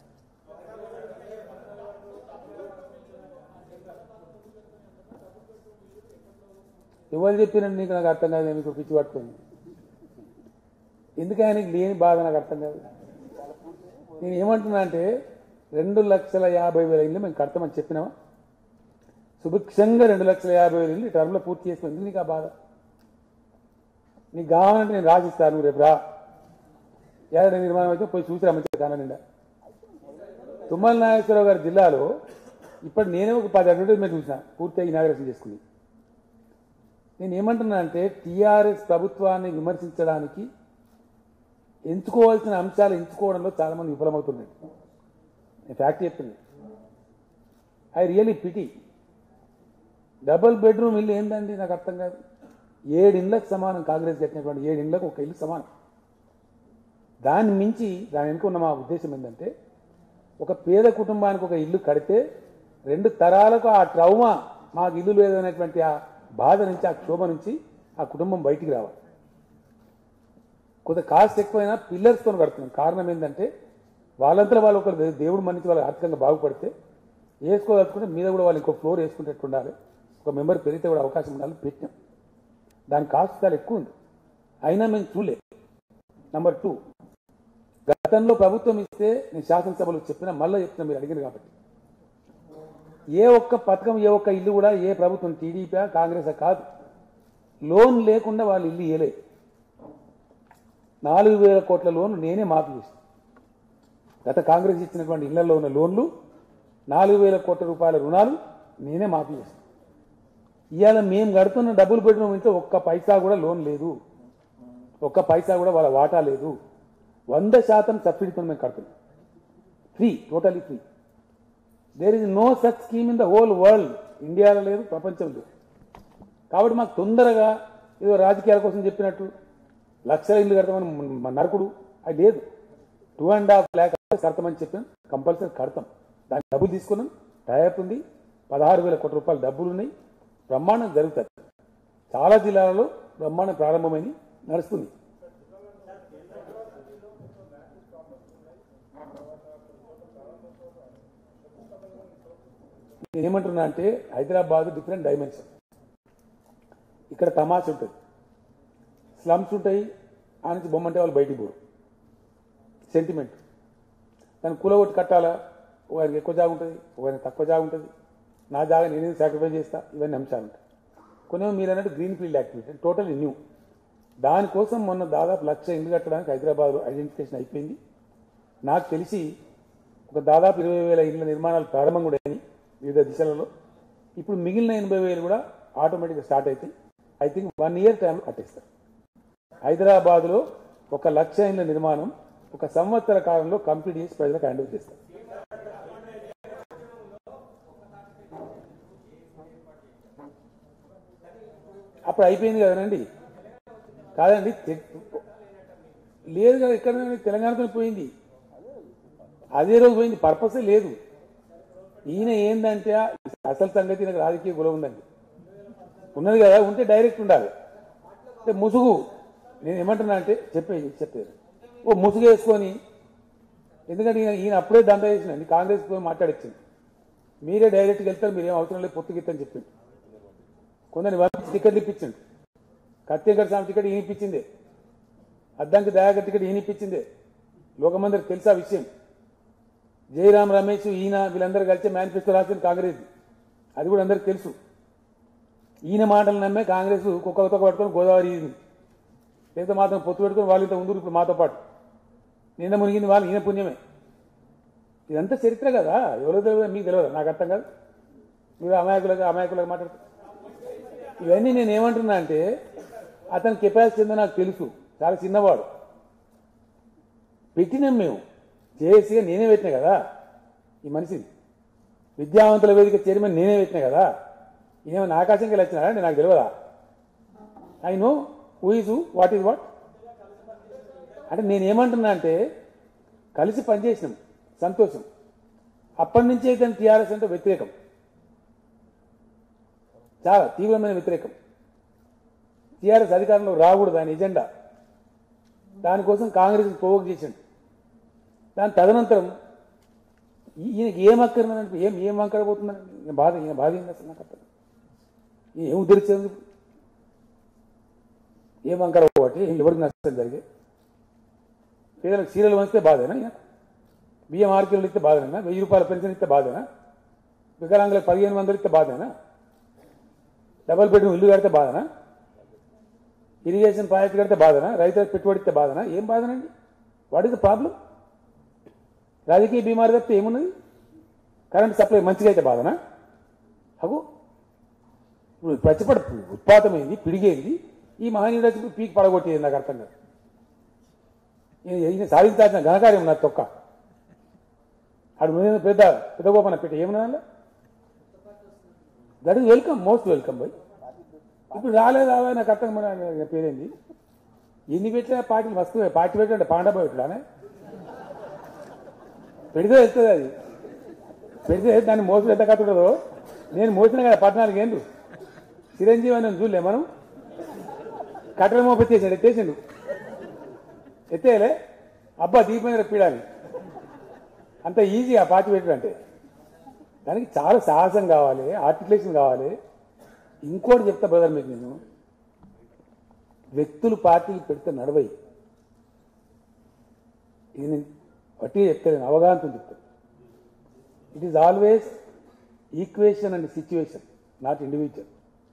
ఎవరు చెప్పినండి నీకు? నాకు అర్థం కాదు. మీకు పిచ్చి పట్టుకుంది ఎందుకు? ఆయనకి లేని బాధ నాకు అర్థం కాదు. నేను ఏమంటున్నా అంటే రెండు లక్షల యాభై వేల ఇల్లు మేము కడతామని చెప్పినామా? సుభిక్షంగా రెండు లక్షల యాభై వేల ఇల్లు ఈ టర్మ్లో పూర్తి చేసుకుని ఎందుకు నీకు ఆ బాధ? నీకు కావాలంటే నేను రాసిస్తాను, రేపు రా. ఏడాది నిర్మాణం అయితే పోయి చూసి రమ్మంటే దాని నిండా. తుమ్మల నాగేశ్వరరావు గారి జిల్లాలో ఇప్పుడు నేనే ఒక పది అడ్వర్టైజ్మెంట్ చూసిన పూర్తిగా ఇనాగ్రేషన్ చేసుకుంది. నేను ఏమంటున్నా అంటే టీఆర్ఎస్ ప్రభుత్వాన్ని విమర్శించడానికి ఎంచుకోవాల్సిన అంశాలు ఎంచుకోవడంలో చాలా మంది విఫలమవుతున్నాయి. నేను ఫ్యాక్ట్ చెప్తుంది. I really pity. Double bedroom ఇల్లు ఏందండి నాకు అర్థం కాదు. ఏడు ఇళ్లకు సమానం కాంగ్రెస్ కట్టినటువంటి ఏడు ఇళ్లకు ఒక ఇల్లు సమానం. దాన్ని మించి దాని వెనుక ఉన్న మా ఉద్దేశం ఏంటంటే ఒక పేద కుటుంబానికి ఒక ఇల్లు కడితే రెండు తరాలకు ఆ ట్రౌమా, మాకు ఇల్లు లేదనేటువంటి ఆ బాధ నుంచి, ఆ క్షోభ నుంచి ఆ కుటుంబం బయటికి రావాలి. కొంత కాస్ట్ ఎక్కువైనా పిల్లర్స్తో కడుతున్నాం. కారణం ఏంటంటే వాళ్ళంతా వాళ్ళు ఒకరు దేవుడు మన్నించి వాళ్ళు ఆర్థికంగా బాగుపడితే వేసుకోదలుచుకుంటే మీద కూడా వాళ్ళు ఇంకో ఫ్లోర్ వేసుకునేట్టు ఉండాలి, ఒక మెంబర్ పెరిగితే కూడా అవకాశం ఉండాలని పెట్టాం. దాని కాస్ట్ చాలా ఎక్కువ ఉంది, అయినా మేము చూడలే. నంబర్ టూ, గతంలో ప్రభుత్వం ఇస్తే నేను శాసనసభలో చెప్పినా మళ్ళీ చెప్తున్నా, మీరు అడిగారు కాబట్టి, ఏ ఒక్క పథకం ఏ ఒక్క ఇల్లు కూడా ఏ ప్రభుత్వం టీడీపీ కాంగ్రెస్ కాదు లోన్ లేకుండా వాళ్ళు ఇల్లు ఇయ్యలే. నాలుగు వేల కోట్ల లోన్లు నేనే మాఫీ చేస్తాను. గత కాంగ్రెస్ ఇచ్చినటువంటి ఇళ్లలో ఉన్న లోన్లు నాలుగు వేల కోట్ల రూపాయల రుణాలు నేనే మాఫీ చేస్తాను. ఇవాళ మేము కడుతున్న డబుల్ బెడ్రూమ్ ఇంట్లో ఒక్క పైసా కూడా లోన్ లేదు, ఒక్క పైసా కూడా వాళ్ళ వాటా లేదు. వంద శాతం సబ్సిడీతో మేము కడుతున్నాం, free, totally free. There is no such scheme in the whole world. ఇండియాలో లేదు, ప్రపంచంలో లేదు. కాబట్టి మాకు తొందరగా ఏదో రాజకీయాల కోసం చెప్పినట్టు లక్షల ఇల్లు కడతామని నరకుడు అది లేదు. టూ అండ్ హాఫ్ ల్యాక్ కడతామని చెప్పాం, కంపల్సరీ కడతాం. దానికి డబ్బులు తీసుకున్నాం, టైప్ ఉంది, పదహారు వేల కోట్ల రూపాయల డబ్బులు ఉన్నాయి. బ్రహ్మాండం జరుగుతుంది. చాలా జిల్లాలలో బ్రహ్మాండం ప్రారంభమైంది, నడుస్తుంది. నేను ఏమంటున్నా అంటే హైదరాబాద్ డిఫరెంట్ డైమెన్షన్. ఇక్కడ తమాష ఉంటుంది, స్లమ్స్ ఉంటాయి, ఆ నుంచి బొమ్మంటే వాళ్ళు బయటికి పోరు. సెంటిమెంట్ దాన్ని కూలగొట్టి కట్టాలా, ఒకరికి ఎక్కువ జాగా ఉంటుంది, ఒకరికి తక్కువ జాగా ఉంటుంది, నా జాగా నేనేది సాక్రిఫైస్ చేస్తా, ఇవన్నీ అంశాలు ఉంటాయి. కొన్ని మీరు అన్నట్టు green field activity totally new. దానికోసం మొన్న దాదాపు లక్ష ఇల్లు కట్టడానికి హైదరాబాద్ ఐడెంటిఫికేషన్ అయిపోయింది. నాకు తెలిసి ఒక దాదాపు ఇరవై వేల ఇళ్ల నిర్మాణాలు ప్రారంభం కూడా అయినాయి వివిధ దిశలలో. ఇప్పుడు మిగిలిన ఎనభై వేలు కూడా ఆటోమేటిక్గా స్టార్ట్ అవుతాయి. ఐ థింక్ వన్ ఇయర్ టైంలో కట్టేస్తారు. హైదరాబాద్లో ఒక లక్ష ఇళ్ల నిర్మాణం ఒక సంవత్సర కాలంలో కంప్లీట్ చేసి ప్రజలకు హ్యాండ్ ఓవర్ చేస్తారు. అప్పుడు అయిపోయింది కదనండి. కాదండి, లేదు కదా, ఇక్కడ తెలంగాణతో పోయింది, అదే రోజు పోయింది, పర్పసే లేదు. ఈయన ఏందంటే అసలు సంగతి నాకు రాజకీయ గులం ఉందండి, ఉన్నది కదా, ఉంటే డైరెక్ట్ ఉండాలి. అంటే ముసుగు, నేను ఏమంటున్నా అంటే చెప్పేది చెప్పేది ఓ ముసుగు వేసుకొని, ఎందుకంటే ఈయన ఈయన అప్పుడే దండ చేసినండి, కాంగ్రెస్ పోయి మాట్లాడించింది, మీరే డైరెక్ట్గా వెళ్తారు, మీరేం అవసరం లేదు పొత్తుకిత్తని చెప్పింది. కొందరిని పంపించి టికెట్లు ఇప్పించండి. కత్తింకర్ స్వామి టికెట్ ఈయన ఇప్పించిందే, అద్దంకి దయాకర్ టికెట్ ఈయన ఇప్పించిందే, లోకమందరికి తెలుసా విషయం. జయరాం రమేష్ ఈయన వీళ్ళందరూ కలిసి మేనిఫెస్టో రాసింది కాంగ్రెస్, అది కూడా అందరికి తెలుసు. ఈయన మాటలు నమ్మే కాంగ్రెస్ కుక్కతో పట్టుకొని గోదావరి ఈదింది, లేదా మాత్రం పొత్తు పెట్టుకుని వాళ్ళు ఇంత ముందు ఇప్పుడు మాతో పాటు నిన్న మునిగింది వాళ్ళు, ఈయన పుణ్యమే. ఇదంతా చరిత్ర కదా, ఎవరో తెలియదు, మీకు తెలియదు, నాకు అర్థం కాదు. మీరు అమాయకులుగా అమాయకులుగా మాట్లాడుతారు. ఇవన్నీ నేను ఏమంటున్నా అంటే అతని కెపాసిటీ ఉందో నాకు తెలుసు, చాలా చిన్నవాడు. పెట్టినాం మేము, జేఏసీగా నేనే పెట్టినా కదా ఈ మనిషిని, విద్యావంతుల వేదిక చైర్మన్ నేనే పెట్టినా కదా. ఈయన ఆకాశంకి వచ్చినాడా అంటే నాకు తెలియదా? I know who is who, what is what. అంటే నేనేమంటున్నా అంటే కలిసి పనిచేసినాం, సంతోషం. అప్పటి నుంచి అయితే టీఆర్ఎస్ అంటే వ్యతిరేకం, చాలా తీవ్రమైన వ్యతిరేకం. టీఆర్ఎస్ అధికారంలో రాకూడదు ఆయన ఎజెండా, దానికోసం కాంగ్రెస్ ప్రొవోక్ చేసిండు. దాని తదనంతరం ఈయనకి ఏం అక్కర్నంటే ఏం ఏం వంకరపోతుందని ఈయన బాధ ఈయన బాధ ఏంది అసలు నాకు అర్థం. ఈయన ఏం ఉద్ధరించేది, ఏం వంకర ఒకటి ఎవరికి నష్టం జరిగే, పేదలకు చీరలు వంచితే బాధేనా, ఈయన బియ్యం ఆరు కిలోలు ఇస్తే బాధేనా, వెయ్యి రూపాయల పెన్షన్ ఇస్తే బాధేనా, వికలాంగులకు పదిహేను వందలు ఇస్తే బాధేనా, డబల్ బెడ్రూమ్ ఇల్లు కడితే బాధనా, ఇరిగేషన్ ప్రాజెక్ట్ కడితే బాధనా, రైతులకు పెట్టుబడి ఇస్తే బాధనా, ఏం బాధనండి? What is the problem? రాజకీయ బీమారి తప్పితే ఏమున్నది? కరెంట్ సప్లై మంచిగా అయితే బాధనా? అగు ఇప్పుడు ప్రతిపడ ఉత్పాతమైంది, పిడిగేంది, ఈ మహనీయుడు వచ్చి పీక్ పడగొట్టేది నాకు అర్థం కాదు. ఈయన సాధించాల్సిన ఘనకార్యం నాకు తొక్క. అడు పెద్ద పెద్ద గోపన పెట్ట ఏమన్నా, that is welcome, most welcome bye. ఇప్పుడు రాలేదా నాకు అర్థం, మన పేరేంది, ఎన్ని పెట్టినా పార్టీలు మస్తు, పార్టీ పెట్టండి పాండవ పెట్టడానే పెడితే వెళ్తుంది. అది పెడితే దాన్ని మోసం ఎంత కథ ఉంటుందో, నేను మోసిన కదా పద్నాలుగు ఏళ్ళు, చిరంజీవి అని చూడలే మనం, కట్టెల మోప ఎత్తేసాడు, ఎత్తేసిండు, ఎత్తేయలే అబ్బా దీపమైన పీడాలి, అంత ఈజీ ఆ పార్టీ పెట్టడం అంటే. దానికి చాలా సాహసం కావాలి, ఆర్టికులేషన్ కావాలి. ఇంకోటి చెప్తా బ్రదర్ మీకు, నేను వ్యక్తులు పార్టీలు పెడితే నడవయి, ఇది నేను వట్టిగా చెప్తాను, అవగాహనతో చెప్తాను. It is always equation and situation, not individual.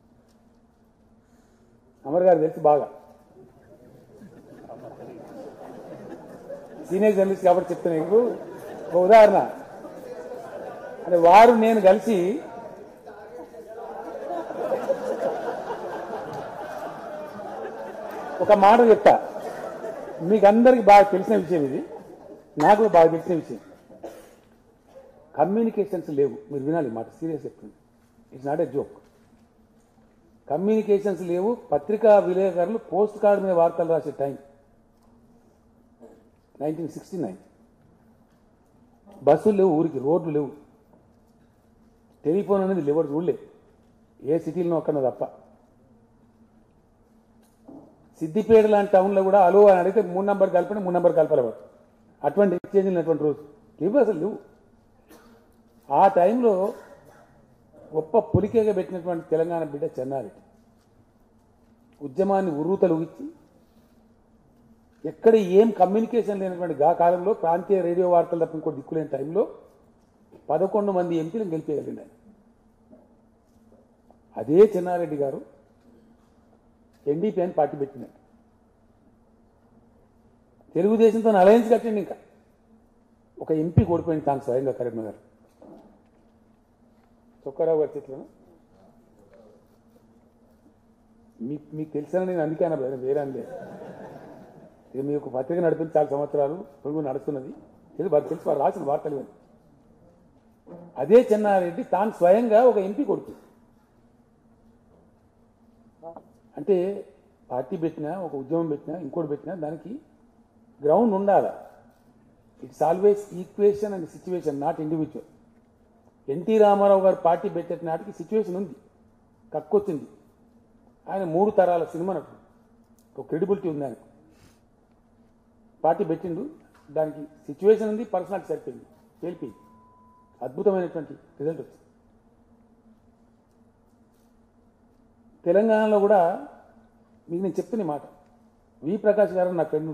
Amar గారు తెలుసు బాగా, సీనియర్ జర్నలిస్ట్ కాబట్టి చెప్తాను మీకు ఒక ఉదాహరణ. అంటే వారు నేను కలిసి ఒక మాట చెప్తా, మీకు అందరికి బాగా తెలిసిన విషయం ఇది, నాకు బాగా తెలిసిన విషయం. కమ్యూనికేషన్స్ లేవు, మీరు వినాలి మాట, సీరియస్ చెప్తుంది, it's not a joke. Communications లేవు. పత్రికా విలేకరులు పోస్ట్ కార్డు మీద వార్తలు రాసే టైం నైన్టీన్ సిక్స్టీ నైన్. బస్సులు లేవు, ఊరికి రోడ్లు లేవు. టెలిఫోన్ అనేది ఎవరు చూడలే, ఏ సిటీలో అక్కడ తప్ప. సిద్దిపేట లాంటి టౌన్లో కూడా అలో అని అడిగితే మూడు నెంబర్ కలిపి మూడు నెంబర్ కలపలేవాడు. అటువంటి ఎక్స్చేంజ్ ఉన్నటువంటి రోజు లేవు, అసలు లేవు. ఆ టైంలో గొప్ప పులికేగా పెట్టినటువంటి తెలంగాణ బిడ్డ చెన్నారెడ్డి ఉద్యమాన్ని ఉర్రూతలుగిచ్చి ఎక్కడ ఏం కమ్యూనికేషన్ లేనటువంటి గా కాలంలో ప్రాంతీయ రేడియో వార్తలు తప్ప ఇంకో దిక్కులేని టైంలో పదకొండు మంది ఎంపీలను గెలిపేయగలిగింది ఆయన. అదే చెన్నారెడ్డి గారు ఎన్డీపీ అని పార్టీ పెట్టినాడు. తెలుగుదేశంతో అలయన్స్ కట్టండి. ఇంకా ఒక ఎంపీ ఓడిపోయింది తాను స్వయంగా కరీంనగర్. చొక్కారావు గారి చేతిలో మీకు మీకు తెలిసిన నేను అందుకే అన్న వేరే అనలే. ఇది మీ యొక్క పత్రిక నడిపించి చాలా సంవత్సరాలు పొరుగు నడుస్తున్నది. తెలిసి వారు తెలిసి వారు రాసిన వార్తలు. అదే చెన్నారెడ్డి తాను స్వయంగా ఒక ఎంపీ కొడుకు. అంటే పార్టీ పెట్టినా, ఒక ఉద్యమం పెట్టినా, ఇంకోటి పెట్టినా దానికి గ్రౌండ్ ఉండాలా. It's always equation and situation, not individual. NT Rama Rao గారు పార్టీ పెట్టే నాటికి సిచ్యువేషన్ ఉంది, కక్కొచ్చింది. ఆయన మూడు తరాల సినిమా నటు, ఒక క్రెడిబిలిటీ ఉంది ఆయనకు. పార్టీ పెట్టిండు, దానికి సిచ్యువేషన్ ఉంది, పర్సనాలిటీ సరిపోయింది, వెళ్ళిపోయింది. అద్భుతమైనటువంటి రిజల్ట్ వచ్చింది. తెలంగాణలో కూడా మీకు నేను చెప్తున్న మాట, వి ప్రకాష్ గారు నా ఫ్రెండ్.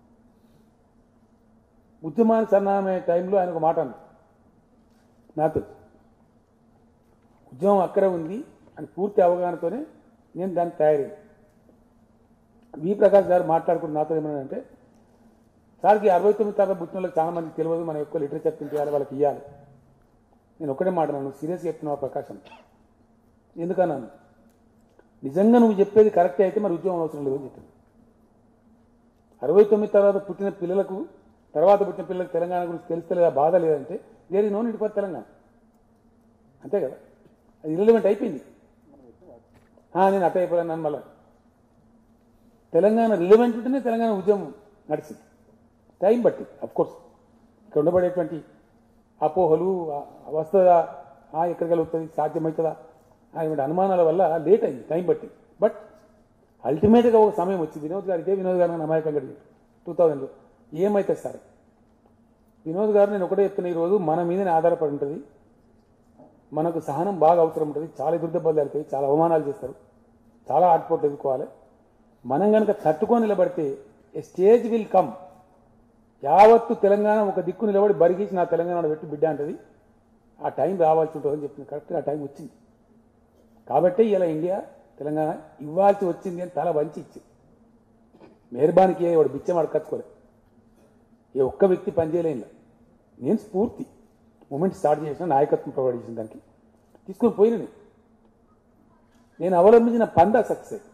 ఉద్యమానికి సన్నాహమే టైంలో ఆయన ఒక మాట అన్నాడు నాకు, ఉద్యమం అక్కడే ఉంది అని పూర్తి అవగాహనతోనే నేను దాన్ని తయారయ్యాను. వి ప్రకాష్ గారు మాట్లాడుకుని నాతో ఏమన్నాడంటే, సార్కి అరవై తొమ్మిది తరగతి పుట్టిన వాళ్ళకి చాలా మందికి తెలియదు, మనం ఎక్కువ లిటరేచర్ తింటేయాలి, వాళ్ళకి ఇవ్వాలి. నేను ఒకటే మాట్లాడాను, సీరియస్గా చెప్తున్నావు ప్రకాశం. ఎందుకన్నాను, నిజంగా నువ్వు చెప్పేది కరెక్టే అయితే మరి ఉద్యోగం అవసరం లేదు అని చెప్పాను. అరవై తొమ్మిది తర్వాత పుట్టిన పిల్లలకు, తర్వాత పుట్టిన పిల్లలకు తెలంగాణ గురించి తెలుస్తలేదా, బాధ లేదంటే there is no need for Telangana. అంతే కదా, అది ఇర్రెలెవెంట్ అయిపోయింది. నేను అట్ట అయిపోయాను మళ్ళీ. తెలంగాణ రిలెవెంట్ ఉంటేనే తెలంగాణ ఉద్యమం నడిచింది, టైం బట్టి. అఫ్కోర్స్ ఇక్కడ ఉండబడేటువంటి అపోహలు, వస్తుందా, ఎక్కడికి వెళ్తుంది, సాధ్యమవుతుందా అనేటువంటి అనుమానాల వల్ల లేట్ అయింది, టైం బట్టి. బట్ అల్టిమేట్గా ఒక సమయం వచ్చింది. వినోద్ గారు, ఇదే వినోద్ గారు అమాయకంగా అడిగారు టూ థౌజండ్లో ఏమైతే సార్. వినోద్ గారు నేను ఒకటే చెప్తున్నా, ఈరోజు మన మీదనే ఆధారపడి ఉంటుంది. మనకు సహనం బాగా అవసరం ఉంటుంది. చాలా ఎదురుదెబ్బలు తగ్గుతాయి, చాలా అవమానాలు చేస్తారు, చాలా ఆటపోట్లు ఎదుర్కోవాలి. మనం కనుక తట్టుకొని నిలబడితే ఏ స్టేజ్ విల్ కమ్, యావత్తు తెలంగాణ ఒక దిక్కు నిలబడి బరిగీసి నా తెలంగాణ పెట్టి బిడ్డ అంటది. ఆ టైం రావాల్సి ఉంటుందని చెప్పింది. కరెక్ట్గా ఆ టైం వచ్చింది. కాబట్టి ఇలా ఇండియా తెలంగాణ ఇవ్వాల్సి వచ్చింది అని తల వంచి ఇచ్చింది. మెహర్బానికి వాడు బిచ్చం అడకచ్చుకోలే, ఏ ఒక్క వ్యక్తి పనిచేయలేను. నేను స్ఫూర్తి మూమెంట్ స్టార్ట్ చేసిన, నాయకత్వం ప్రొవైడ్ చేసిన దానికి తీసుకొని పోయిన నేను నేను అవలంబించిన పందా సక్సెస్.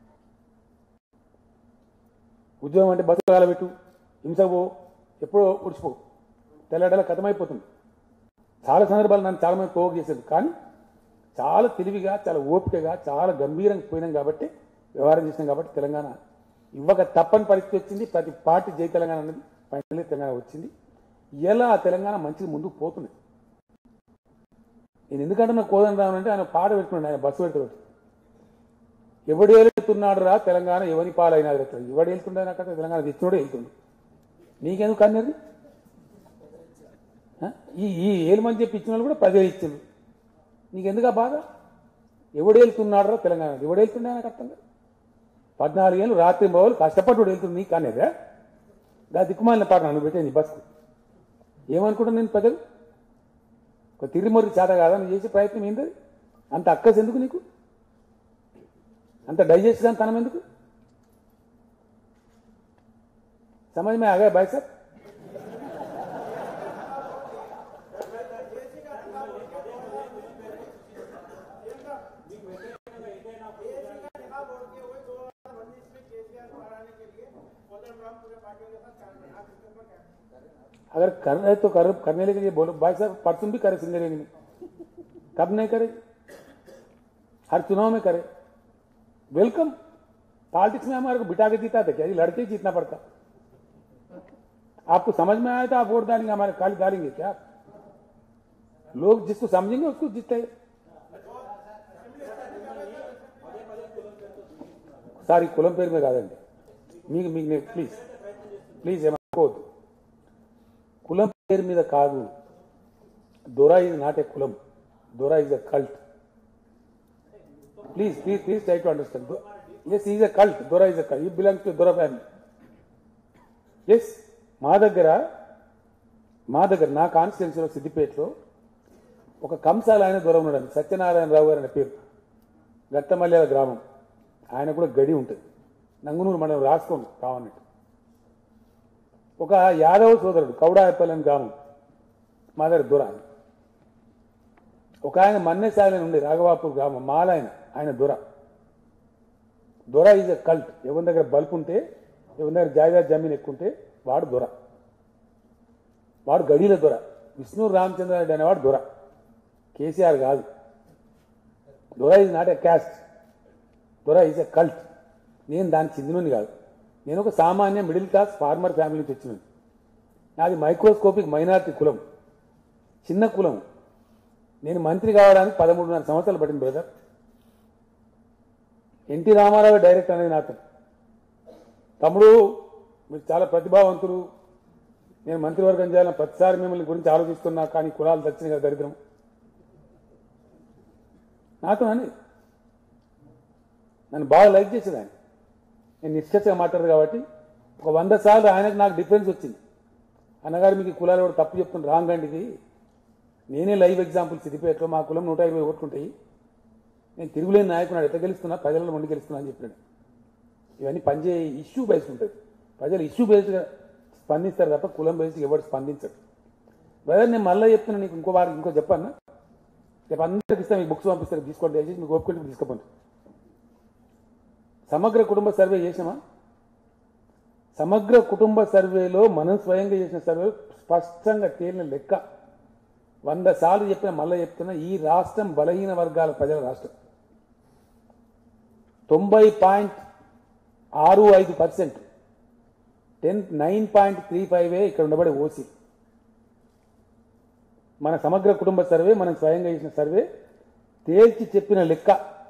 ఉద్యోగం అంటే బస్సు కాలబెట్టు, హింసపో, ఎప్పుడో ఉడిచిపో, తెల్లడలా కథమైపోతుంది. చాలా సందర్భాలు నన్ను చాలా మంది పోగు చేసేది. కానీ చాలా తెలివిగా, చాలా ఓపికగా, చాలా గంభీరంగా పోయినాం కాబట్టి, వ్యవహారం చేసినాం కాబట్టి తెలంగాణ ఇవ్వక తప్పని పరిస్థితి వచ్చింది. ప్రతి పార్టీ జై తెలంగాణ అనేది ఫైనల్లీ తెలంగాణ వచ్చింది. ఎలా ఆ తెలంగాణ మంచిగా ముందుకు పోతుంది. నేను ఎందుకంటే నాకు కోదని రావాలంటే ఆయన పాట పెట్టుకున్నాడు, ఆయన బస్సు పెట్టుకోవచ్చు. ఎవడు వెళ్తున్నాడు రా తెలంగాణ, ఎవరి పాలైనా వెళ్తాడు. ఎవడు వెళ్తుండే నాకంటే తెలంగాణ తెచ్చినోడే వెళ్తుండే. నీకెందుకు అన్నది? ఈ ఈ ఏళ్ళు మంది చెప్పి ఇచ్చిన వాళ్ళు కూడా ప్రజలు ఇచ్చింది. నీకెందుకు ఆ బాధ? ఎవడు వెళ్తున్నాడు రా తెలంగాణ, ఎవడు వెళ్తుండే నాకు అర్థం కాదు. పద్నాలుగేళ్ళు రాత్రి బావులు కష్టపడి వెళ్తుంది నీకు అనేదా? దా దిక్కుమాలిన పాట నన్ను పెట్టే నీ బస్కు. ఏమనుకుంటాను నేను ప్రజలు? ఒక తిరిమొరి చేత కాదా నువ్వు చేసే ప్రయత్నం ఏంటది? అంత అక్కస్ ఎందుకు నీకు? అంత డైజెస్ట్ కానీ తనం ఎందుకు? समझ में आ गया भाई साहब? अगर कर रहे तो कर, करने के लिए बोलो भाई साहब। परसों भी करे सिंगरेंगे में, कब नहीं करे? हर चुनाव में करे। वेलकम। पॉलिटिक्स में हमारे को बिठा के जीता था क्या? ये लड़के जीतना पड़ता। आपको समझ में आया था आप वोट डालेंगे, हमारे खाली डालेंगे क्या? लोग जिसको समझेंगे उसको जीतते हैं సారీ కులం పేరు మీద కాదండి మీకు మీకు ప్లీజ్ ప్లీజ్ ఏమనుకోవద్దు కులం పేరు మీద కాదు దొరా ఈజ్ నాట్ ఏ కులం దొరా is a cult please please please try to understand yes is a cult దొరా is a cult you belongs to దొరా ఫ్యామిలీ ఎస్ మా దగ్గర మా దగ్గర నా కాన్స్టిట్యున్సీలో సిద్దిపేటలో ఒక కంసాల ఆయన దొర ఉన్నాడు సత్యనారాయణరావు గారు అనే పేరు గట్టమల్లేల గ్రామం ఆయన కూడా గడి ఉంటుంది నంగునూరు మండలం రాసుకోండి కావాలంటే ఒక యాదవ సోదరుడు కౌడాయపల్లి అని గ్రామం మా దగ్గర దొర ఒక ఆయన మన్నెసాగని ఉండే రాఘవాపూర్ గ్రామం మాలాయన ఆయన దొర దొర ఈజ్ ఎ కల్ట్ ఎవరి దగ్గర బల్బ్ ఉంటే ఎవరి దగ్గర జాయిదార్ జమీన్ ఎక్కుంటే వాడు దొర వాడు గడిల దొర విష్ణు రామచంద్ర రెడ్డి అనేవాడు దొర కేసీఆర్ కాదు దొర ఈజ్ నాట్ ఎ క్యాస్ట్ దొర ఈజ్ ఎ కల్ట్ నేను దానికి చెందినని కాదు నేను ఒక సామాన్య మిడిల్ క్లాస్ ఫార్మర్ ఫ్యామిలీ నుంచి వచ్చినాను నాది మైక్రోస్కోపిక్ మైనారిటీ కులం చిన్న కులం నేను మంత్రి కావడానికి పదమూడున్నర సంవత్సరాలు పట్టింది బ్రదర్ ఎన్టీ రామారావు డైరెక్ట్ అనేది నాతో తమ్ముడు మీరు చాలా ప్రతిభావంతులు నేను మంత్రివర్గం చేయాలని ప్రతిసారి మిమ్మల్ని గురించి ఆలోచిస్తున్నా కానీ కులాలు తెచ్చిన కదా దరిద్రం నాతో అని నన్ను బాగా లైక్ చేసేది ఆయన నేను నిశ్చయంగా మాట్లాడదు కాబట్టి ఒక వంద సార్లు ఆయనకు నాకు డిఫరెన్స్ వచ్చింది అన్నగారు మీకు కులాలు కూడా తప్పు చెప్తున్నారు రాంగ్ అండి ఇది నేనే లైవ్ ఎగ్జాంపుల్ సిద్దిపేటలో మా కులం నూట ఇరవై ఓట్లుంటాయి నేను తిరుగులేని నాయకుడు ఎట్లా గెలుస్తున్నా ప్రజలను మొండి గెలుస్తున్నా అని చెప్పాడు ఇవన్నీ పనిచేయ ఇష్యూ బేస్డ్ ఉంటుంది ప్రజలు ఇష్యూ బేస్డ్గా స్పందిస్తారు తప్ప కులం బేస్డ్ ఎవరు స్పందించరు బ్రదర్ నేను మళ్ళీ చెప్తున్నా నీకు ఇంకో వారికి ఇంకో చెప్పన్నా రేపు అందరికి ఇస్తాను మీకు బుక్స్ పంపిస్తారు తీసుకోండి దయచేసి మీకు ఒప్పుకుంటే తీసుకోండి సమగ్ర కుటుంబ సర్వే చేసామా సమగ్ర కుటుంబ సర్వేలో మనం స్వయంగా చేసిన సర్వే స్పష్టంగా తేలిన లెక్క వంద సార్లు చెప్పిన మళ్ళీ చెప్తున్నా ఈ రాష్ట్రం బలహీన వర్గాల ప్రజల రాష్ట్రం తొంభై పాయింట్ ఆరు ఐదు percent ten nine point three five ఇక్కడ ఉండబడే ఓసీ మన సమగ్ర కుటుంబ సర్వే మనం స్వయంగా చేసిన సర్వే తేల్చి చెప్పిన లెక్క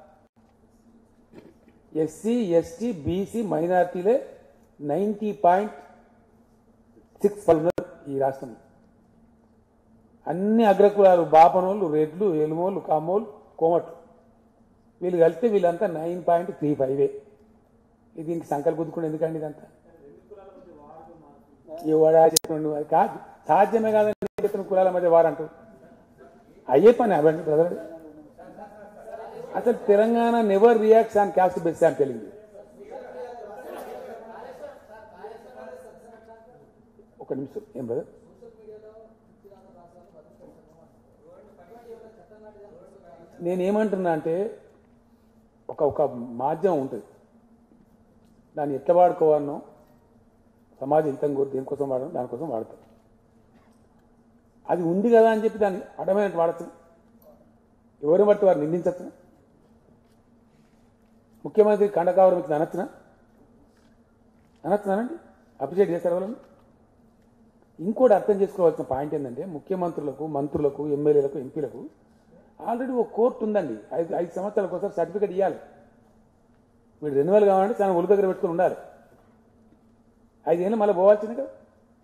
ఎస్సీ ఎస్టీ బీసీ మైనార్టీలే నైంటీ పాయింట్ సిక్స్ ఉన్నారు ఈ రాష్ట్రంలో అన్ని అగ్రకులాలు బాపనోళ్ళు రెడ్లు ఎలుమోళ్ళు కామోళ్ళు కోమట్లు వీళ్ళు కలిస్తే వీళ్ళంతా నైన్ పాయింట్ త్రీ ఫైవే ఇది దీనికి సంకల్ గుద్దుకుండా ఎందుకండి ఇదంతా ఎవడా చెప్పండి కాదు సాధ్యమే కాదని చెప్పిన కులాల మధ్య వారంటూ అయ్యే పని అవ్వండి బ్రదర్ అసలు Telangana never reacts on caste base అని తెలియదు ఒక నిమిషం ఏం బ్రదర్ నేనేమంటున్నా అంటే ఒక ఒక మాధ్యమం ఉంటుంది దాన్ని ఎట్లా వాడుకోవాలనో సమాజ హితం కోరి దేనికోసం వాడడం దానికోసం వాడతాం అది ఉంది కదా అని చెప్పి దాన్ని అడమైనట్టు వాడచ్చు ఎవరిని బట్టి వారు నిందించచ్చు ముఖ్యమంత్రి కండకావరం ఇచ్చిన అనొచ్చునా అనొచ్చునానండి అప్రిషియేట్ చేస్తారు వాళ్ళని ఇంకోటి అర్థం చేసుకోవాల్సిన పాయింట్ ఏంటంటే ముఖ్యమంత్రులకు మంత్రులకు ఎమ్మెల్యేలకు ఎంపీలకు ఆల్రెడీ ఒక కోర్టు ఉందండి ఐదు ఐదు సంవత్సరాలకు ఒకసారి సర్టిఫికేట్ ఇవ్వాలి వీడు రెన్యువల్ కావాలంటే చాలా ఒళ్ళు దగ్గర పెట్టుకుని ఉండాలి ఐదేళ్ళు మళ్ళీ పోవాల్సింది కదా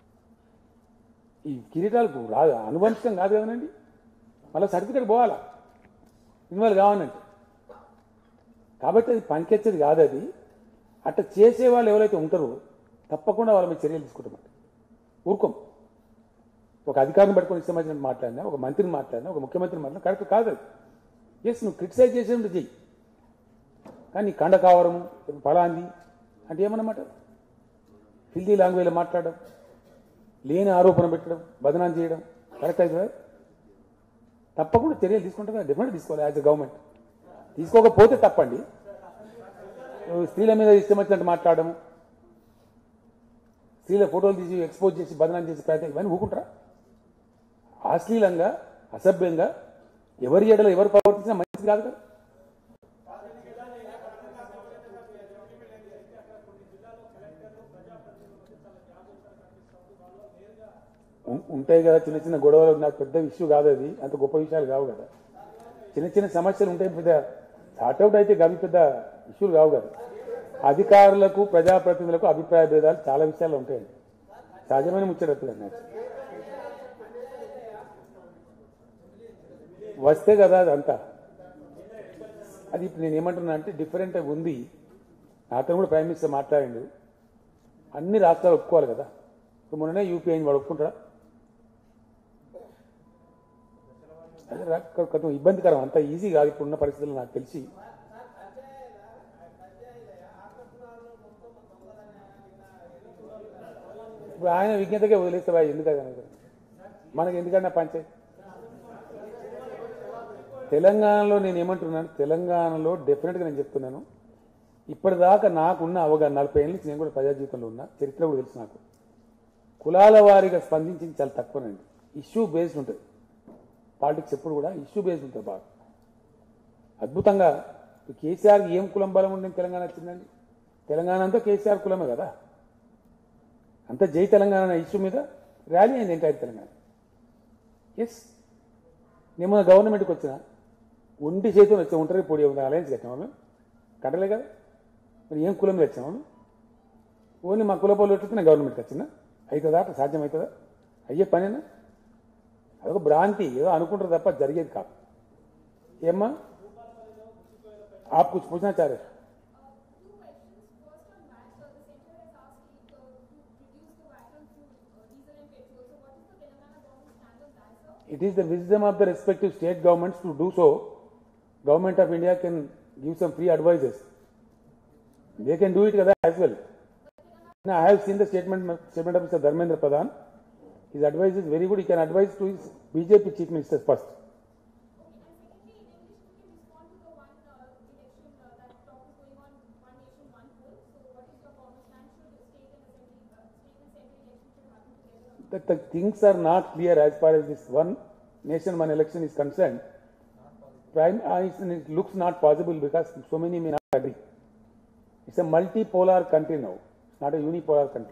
ఈ కిరీటాలకు రాదు అనువంశం కాదు కదనండి మళ్ళీ సర్టిఫికేట్ పోవాలా రెన్యువల్ కావాలంటే కాబట్టి అది పనికొచ్చేది కాదు అది అట్లా చేసే వాళ్ళు ఎవరైతే ఉంటారో తప్పకుండా వాళ్ళ మీద చర్యలు తీసుకుంటామంట ఊరుకోం ఒక అధికారిని పట్టుకొని ఇష్టం వచ్చినట్టు మాట్లాడినా ఒక మంత్రిని మాట్లాడినా ఒక ముఖ్యమంత్రిని మాట్లాడినా కరెక్ట్ కాదు అది ఎస్ నువ్వు క్రిటిసైజ్ చేసేది చెయ్యి కానీ కండ కావరము ఫలాంది అంటే ఏమన్నమాట హిందీ లాంగ్వేజ్లో మాట్లాడడం లేని ఆరోపణ పెట్టడం బదనాం చేయడం కరెక్ట్ అవుతుందా తప్పకుండా చర్యలు తీసుకుంటాం కదా డెఫినెట్ తీసుకోవాలి యాజ్ ఎ గవర్నమెంట్ తీసుకోకపోతే తప్పండి స్త్రీల మీద ఇష్టం వచ్చినట్టు మాట్లాడము స్త్రీల ఫోటోలు తీసి ఎక్స్పోజ్ చేసి బదనాం చేసి ప్రయత్నం ఇవన్నీ ఊకుంటారా అశ్లీలంగా అసభ్యంగా ఎవరి ఎడలో ఎవరు ప్రవర్తించినా మంచిది కాదు కదా ఉంటాయి కదా చిన్న చిన్న గొడవలు. నాకు పెద్ద ఇష్యూ కాదు, అది అంత గొప్ప విషయాలు కావు కదా. చిన్న చిన్న సమస్యలు ఉంటాయి, పెద్ద సార్ట్అవుట్ అయితే అవి పెద్ద ఇష్యూలు కావు కదా. అధికారులకు ప్రజాప్రతినిధులకు అభిప్రాయ భేదాలు చాలా విషయాలు ఉంటాయండి, సహజమైన ముచ్చటప్పుడండి. వస్తే కదా అదంతా. అది ఇప్పుడు నేను ఏమంటున్నా అంటే డిఫరెంట్ ఉంది. నాతో కూడా ప్రైమ్ మినిస్టర్ మాట్లాడిండు, అన్ని రాష్ట్రాలు ఒప్పుకోవాలి కదా. ఇప్పుడు మొన్ననే యూపీ అయింది, వాడు ఒప్పుకుంటారా? అదే ఇబ్బందికరం, అంత ఈజీ కాదు ఇప్పుడున్న పరిస్థితులు నాకు తెలిసి. ఇప్పుడు ఆయన విజ్ఞతకే వదిలేస్తే ఎందుకని మనకి ఎందుకన్నా పంచాయతీ. తెలంగాణలో నేను ఏమంటున్నాను, తెలంగాణలో డెఫినెట్గా నేను చెప్తున్నాను, ఇప్పటిదాకా నాకున్న అవగాహన నలభై ఏళ్ళ నుంచి నేను కూడా ప్రజా జీవితంలో ఉన్నా, చరిత్ర కూడా తెలుసు నాకు. కులాల వారీగా స్పందించింది చాలా తక్కువనండి. ఇష్యూ బేస్డ్ ఉంటుంది పాలిటిక్స్, ఎప్పుడు కూడా ఇష్యూ బేస్డ్ ఉంటుంది బాగా అద్భుతంగా. కేసీఆర్కి ఏం కులం బలం ఉండే తెలంగాణ వచ్చిందండి? తెలంగాణ అంతా కేసీఆర్ కులమే కదా. అంతా జై తెలంగాణ ఇష్యూ మీద ర్యాలీ అయింది ఎంటైర్ తెలంగాణ. ఎస్, నేను మన గవర్నమెంట్కి వచ్చిన ఒంటి చేతులు వచ్చా, ఒంటరి పొడి అలయన్స్ కట్టాము మేము, కట్టలే కదా. మరి ఏం కులం తెచ్చాము? ఓన్లీ మా కుల పోలు వచ్చిన గవర్నమెంట్కి వచ్చిన అవుతుందా? సాధ్యం అవుతుందా? అయ్యే పనేనా? అదొక భ్రాంతి, ఏదో అనుకుంటారు తప్ప జరిగేది కాదు. ఏమ్మా ఆప్ కుछ पूछना चाह रहे? It is the wisdom of the respective state governments to do so. Government of India can give some free advices. They can do it as well. Now, I have seen the statement, statement of Mister Dharmendra Pradhan. His advice is very good. He can advise to his B J P chief minister first. That the things are not clear as far as this one nation, one election is concerned. Prime Minister, it looks not possible because so many may not agree. It's a multipolar country now. It's not a unipolar country.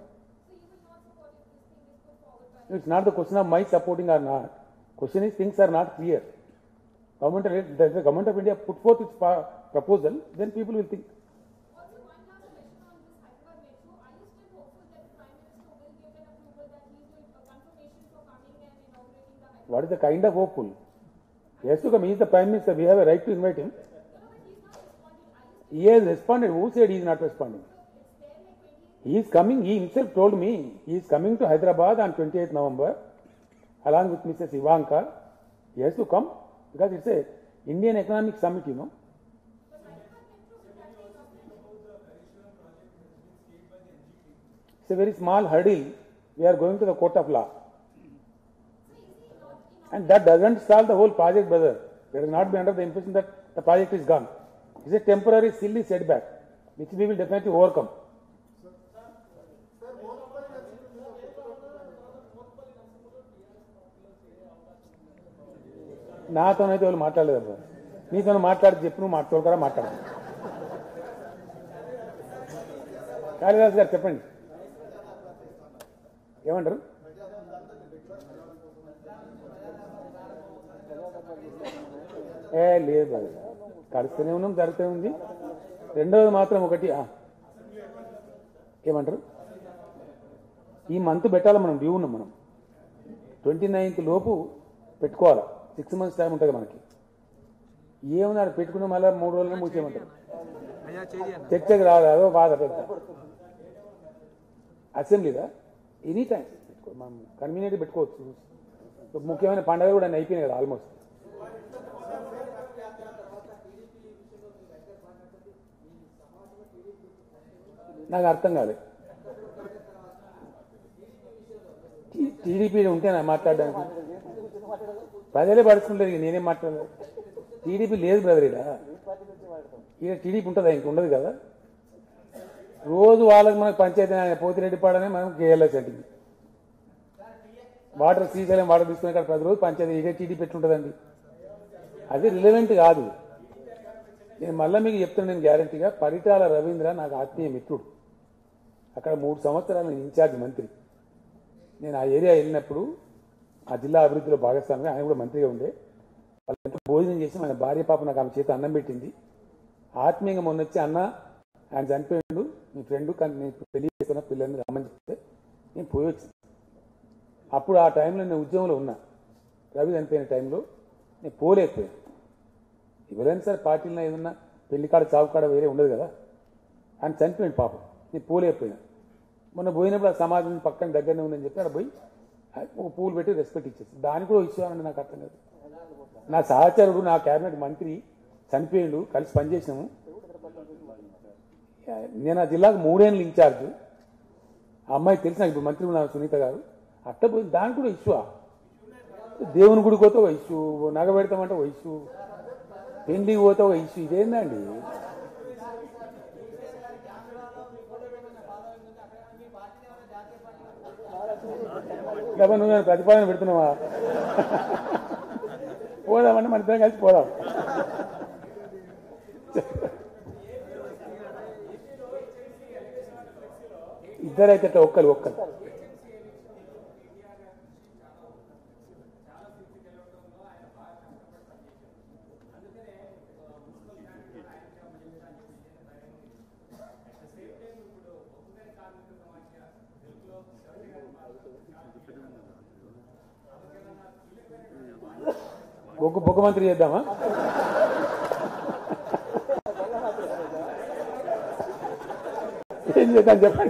It's not the question of my supporting or not. Question is things are not clear. Government, the government of India put forth its proposal, then people will think. What is the kind of hopeful? He has to come. He is the Prime Minister. We have a right to invite him. He has responded. Who said he is not responding? He is coming. He himself told me he is coming to Hyderabad on twenty-eighth November along with Missus Ivanka. He has to come because it's a Indian Economic Summit, you know. It's a very small hurdle. We are going to the court of law. And that doesn't solve the whole project, brother. Let us not be under the impression that the project is gone. It's a temporary, silly setback, which we will definitely overcome. నాతోనైతే వాళ్ళు మాట్లాడలేదు. నీతో మాట్లాడి చెప్పి నువ్వు మాట్లాడుకోరా మాట్లాడు. కాళిదాస్ గారు చెప్పండి, ఏమంటారు? ఏ లేదు అది కడుస్తూనే ఉన్నాం, జరుగుతూనే ఉంది. రెండవది మాత్రం ఒకటి ఏమంటారు, ఈ మంత్ పెట్టాలి మనం, డ్యూ ఉన్నాం మనం. ట్వంటీ నైన్త్ లోపు పెట్టుకోవాలి. సిక్స్ మంత్స్ టైం ఉంటుంది మనకి. ఏమన్నారు పెట్టుకున్నా మళ్ళీ మూడు రోజుల్లో మూసేయమంటారు. చర్చకు రాదు, అదో బాధ పెద్ద. అసెంబ్లీదా ఎనీ టైం పెట్టుకో, మనం కన్వీనియంట్ పెట్టుకోవచ్చు. ముఖ్యమైన పండుగ కూడా అయిపోయినాయి కదా ఆల్మోస్ట్. నాకు అర్థం కాలేదు. టీడీపీ ఉంటేనా మాట్లాడడానికి? ప్రజలే పడుచుకుంటారు, ఇక నేనేం మాట్లాడలేదు. టీడీపీ లేదు బ్రదర్, ఇక్కడ ఇక టీడీపీ ఉంటుందా? ఇంక ఉండదు కదా. రోజు వాళ్ళకి మనకు పంచాయతీ పోతిరెడ్డి పాడనే మనం కేఎల్ఎస్ అంటే వాటర్ శ్రీశైలం వాటర్ తీసుకునే కాడ ప్రతి రోజు పంచాయతీ ఇదే టీడీపీ ఎట్లుంటుందండి? అది రిలవెంట్ కాదు. నేను మళ్ళీ మీకు చెప్తున్నాను, నేను గ్యారంటీగా పరిటాల రవీంద్ర నాకు ఆత్మీయ మిత్రుడు. అక్కడ మూడు సంవత్సరాలు నేను ఇన్ఛార్జ్ మంత్రి. నేను ఆ ఏరియా వెళ్ళినప్పుడు ఆ జిల్లా అభివృద్ధిలో భాగస్వామిగా ఆయన కూడా మంత్రిగా ఉండే. వాళ్ళు ఎంత భోజనం చేసి మన భార్య పాప నాకు ఆమె చేత అన్నం పెట్టింది. ఆత్మీయంగా మొన్న వచ్చి అన్న ఆయన చనిపోయాడు మీ ఫ్రెండ్ కానీ నేను పెళ్లి చేసుకున్న పిల్లల్ని రమ్మని చెప్తే నేను పోయి వచ్చింది. అప్పుడు ఆ టైంలో నేను ఉద్యమంలో ఉన్నా. రవి చనిపోయిన టైంలో నేను పోలేకపోయాను. ఎవరైనా సరే పార్టీలో ఏదన్నా పెళ్లి కాడ చావు కాడ వేరే ఉండదు కదా. ఆయన చనిపోయాడు పాపం, నేను పోలేకపోయినా. మొన్న పోయినప్పుడు ఆ సమాజం పక్కన దగ్గరనే ఉందని చెప్పి అక్కడ పోయి ఒక పూలు పెట్టి రెస్పెక్ట్ ఇచ్చేసి దానికి కూడా ఇష్యూ అని నాకు అర్థం కాదు. నా సహచరుడు నా క్యాబినెట్ మంత్రి చనిపోయాడు, కలిసి పనిచేసినాము. నేను ఆ జిల్లాకు మూడేళ్ళు ఇన్ఛార్జ్. ఆ అమ్మాయి తెలిసి నాకు ఇప్పుడు మంత్రి ఉన్నారు సునీత గారు. అట్ట పోయి దానికి కూడా ఇష్యూ. దేవుని గుడికి పోతే ఒక ఇష్యూ, నగ పెడతామంటే ఒక ఇష్యూ, పెళ్లికి పోతే ఒక ఇష్యూ. ఇదేందండి? నువ్వు ప్రతిపాదన పెడుతున్నావా? పోదామంటే మన ఇద్దరం కలిసి పోదాం. ఇద్దరైతే ఒక్కరు ఒక్కరు బొగ్గు బొగ్గు మంత్రి చేద్దామా? ఏం చేద్దాం చెప్పండి.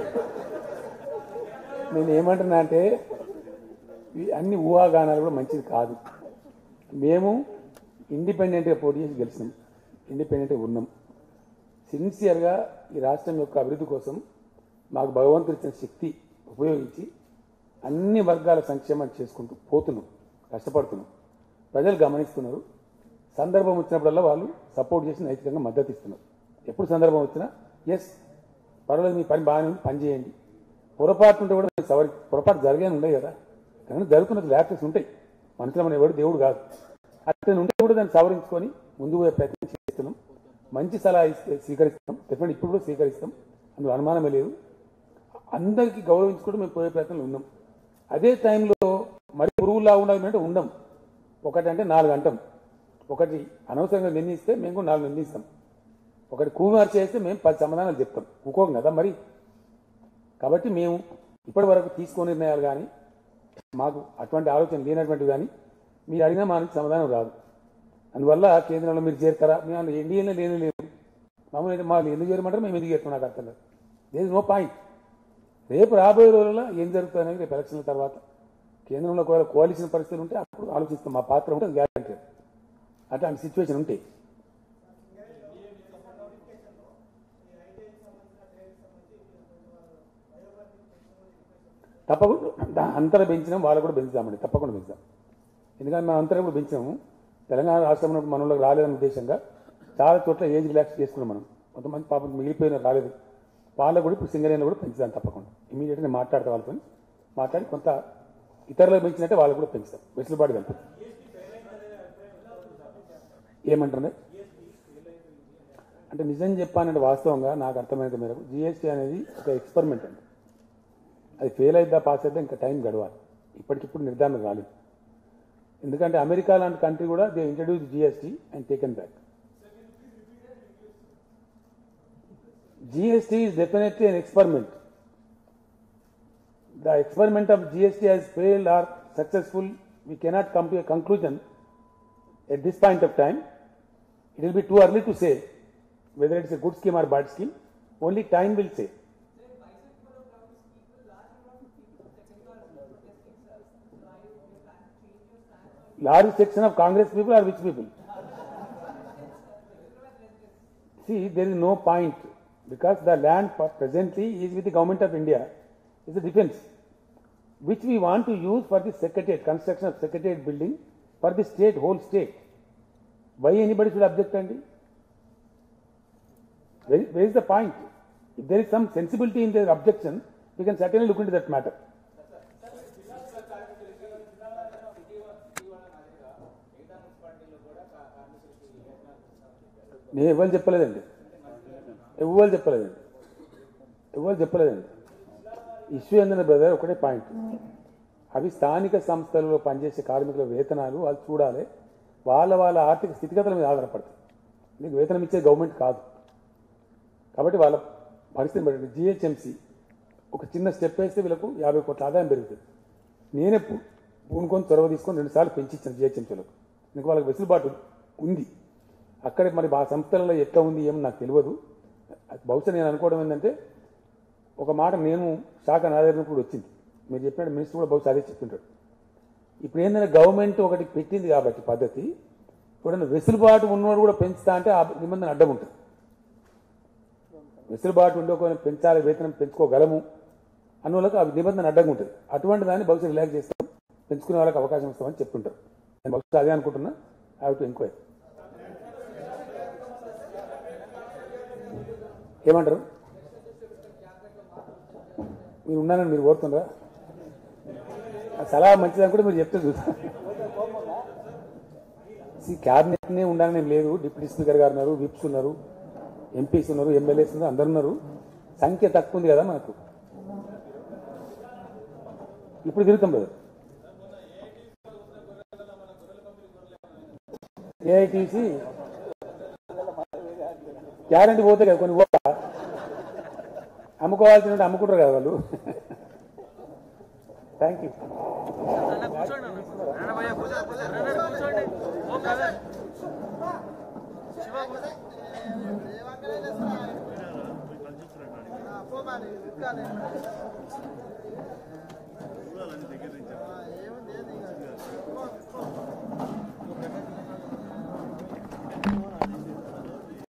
నేను ఏమంటున్నా అంటే అన్ని ఊహాగానాలు కూడా మంచిది కాదు. మేము ఇండిపెండెంట్గా పోటీ చేసి గెలిచినాం, ఇండిపెండెంట్గా ఉన్నాం. సిన్సియర్గా ఈ రాష్ట్రం యొక్క అభివృద్ధి కోసం మాకు భగవంతుడు ఇచ్చిన శక్తి ఉపయోగించి అన్ని వర్గాల సంక్షేమాన్ని చేసుకుంటూ పోతున్నాం, కష్టపడుతున్నాం. ప్రజలు గమనిస్తున్నారు. సందర్భం వచ్చినప్పుడల్లా వాళ్ళు సపోర్ట్ చేసి నైతికంగా మద్దతు ఇస్తున్నారు. ఎప్పుడు సందర్భం వచ్చినా ఎస్ పర్వాలేదు మీ పని బాగానే ఉంది, పని చేయండి. పొరపాటు ఉంటే కూడా సవరి పొరపాటు జరిగానే ఉండవు కదా, కానీ జరుగుతున్నది ల్యాప్టాప్స్ ఉంటాయి. మనుషులు మన ఎవడు దేవుడు కాదు. అట్లా ఉంటే కూడా దాన్ని సవరించుకొని ముందుకు పోయే ప్రయత్నం చేస్తున్నాం. మంచి సలహా ఇస్తే స్వీకరిస్తాం, డెఫినెట్ ఇప్పుడు కూడా స్వీకరిస్తాం, అందులో అనుమానమే లేదు. అందరికీ గౌరవించుకుంటూ మేము పోయే ప్రయత్నంలో ఉన్నాం. అదే టైంలో మరి పురుగులా ఉండాలంటే ఉండం. ఒకటి అంటే నాలుగు అంటాం, ఒకటి అనవసరంగా నిర్ణయిస్తే మేము కూడా నాలుగు నిర్ణయిస్తాం, ఒకటి కూమార్ చేస్తే మేము పది సమాధానాలు చెప్తాం, ఊకోం కదా మరి. కాబట్టి మేము ఇప్పటి వరకు తీసుకునే నిర్ణయాలు కానీ మాకు అటువంటి ఆలోచన లేనటువంటివి కానీ మీరు అడిగినా మా నుంచి సమాధానం రాదు. అందువల్ల కేంద్రంలో మీరు చేరుతారా, మేము ఎన్డీఏలో లేనే లేదు. మామూలు అయితే మాకు ఎందుకు చేరమంటారు, మేము ఎందుకు చేరుతాం నాకు అర్థం కాదు. There is no point. రేపు రాబోయే రోజుల్లో ఏం జరుగుతుందనేది రేపు ఎలక్షన్ల తర్వాత కేంద్రంలో ఒకవేళ కోalition పరిస్థితులు ఉంటే అప్పుడు ఆలోచిస్తాం. మా పాత్ర ఉంటుంది గ్యారంటీ. అట్లాంటి సిచ్యువేషన్ ఉంటే తప్పకుండా అంతర పెంచినాం, వాళ్ళు కూడా పెంచుతామండి, తప్పకుండా పెంచుతాం. ఎందుకంటే మనం అంతరం కూడా పెంచాము. తెలంగాణ రాష్ట్రంలో మనలోకి రాలేదన్న ఉద్దేశంగా చాలా చోట్ల ఏజ్ రిలాక్స్ చేసుకున్నాం మనం. కొంతమంది పాపం మిగిలిపోయిన రాలేదు, వాళ్ళకు కూడా ఇప్పుడు సింగరేణిలో కూడా పెంచుతాం తప్పకుండా. ఇమీడియట్గా నేను మాట్లాడతా వాళ్ళతో, మాట్లాడి కొంత ఇతరులకు పెంచినట్టే వాళ్ళకు కూడా పెంచుతాం, వెసులుబాటు కలుపుతాం. ఏమంటున్నాయి అంటే నిజం చెప్పానంటే వాస్తవంగా నాకు అర్థమైనంత మేరకు జిఎస్టీ అనేది ఒక ఎక్స్పెరిమెంట్ అండి. అది ఫెయిల్ అయిద్దా పాస్ అయిద్దా ఇంకా టైం గడవాలి, ఇప్పటికిప్పుడు నిర్ధారణ రాలేదు. ఎందుకంటే అమెరికా లాంటి కంట్రీ కూడా they introduce GST and taken back. GST is definitely an experiment. The experiment of G S T has failed or successful, we cannot come to a conclusion at this point of time. It will be too early to say whether it is a good scheme or bad scheme. Only time will say. Large section of Congress people or which people? See, there is no point because the land presently is with the government of India. Is the defense, which we want to use for the secretariat, construction of secretariat building for the state, whole state. Why anybody should object? And where, where is the point? If there is some sensibility in their objection, we can certainly look into that matter. నేను ఎవరు చెప్పలేదండి, ఎవరు చెప్పలేదండి, ఎవరు చెప్పలేదండి. Issue ఏంటంటే brother ఒకటే point, అవి స్థానిక సంస్థలలో పనిచేసే కార్మికుల వేతనాలు వాళ్ళు చూడాలి, వాళ్ళ వాళ్ళ ఆర్థిక స్థితిగతుల మీద ఆధారపడతాయి. నీకు వేతనం ఇచ్చే గవర్నమెంట్ కాదు కాబట్టి వాళ్ళ పరిస్థితి బట్టి జిహెచ్ఎంసీ ఒక చిన్న స్టెప్ వేస్తే వీళ్ళకు యాభై కోట్ల ఆదాయం పెరుగుతుంది. నేనే పూనుకొని చొరవ తీసుకొని రెండుసార్లు పెంచిచ్చాను జిహెచ్ఎంసీలకు. నీకు వాళ్ళకి వెసులుబాటు ఉంది. అక్కడే మరి ఆ సంస్థలలో ఎట్లా ఉంది ఏమో నాకు తెలియదు. బహుశా నేను అనుకోవడం ఏంటంటే ఒక మాట నేను శాఖ నాదేరినప్పుడు వచ్చింది, మీరు చెప్పినట్టు మినిస్టర్ కూడా బహుశా అదే చెప్తుంటాడు. ఇప్పుడు ఏంటంటే గవర్నమెంట్ ఒకటి పెట్టింది కాబట్టి పద్ధతి, ఇప్పుడు వెసులుబాటు ఉన్నవాడు కూడా పెంచుతా అంటే ఆ నిబంధన అడ్డం ఉంటుంది. వెసులుబాటు ఉండే ఒక పెంచాలి, వేతనం పెంచుకోగలము అన్న వాళ్ళకి ఆ నిబంధన అడ్డంగా ఉంటుంది. అటువంటి దాన్ని బహుశా రిలాక్స్ చేస్తాం, పెంచుకునే వాళ్ళకి అవకాశం ఇస్తామని చెప్తుంటారు. నేను బహుశా అదే అనుకుంటున్నా. Have to enquiry. ఏమంటారు? మీరు ఉన్నానని మీరు కోరుతుండ్రా? సలహా మంచిది అనుకుంటే మీరు చెప్తే చూద్దాం. క్యాబినెట్నే ఉండాలని లేదు. డిప్యూటీ స్పీకర్ గారు ఉన్నారు, విప్స్ ఉన్నారు, ఎంపీస్ ఉన్నారు, ఎమ్మెల్యేస్ ఉన్నారు, అందరు ఉన్నారు. సంఖ్య తక్కువ ఉంది కదా మనకు. ఇప్పుడు తిరుగుతాం కదా ఏఐటీసీ గ్యారంటీ పోతే కదా కొన్ని పోతా అమ్ముకోవాల్సిన అమ్ముకుంటారు కదా వాళ్ళు. Thank you. ఏముంది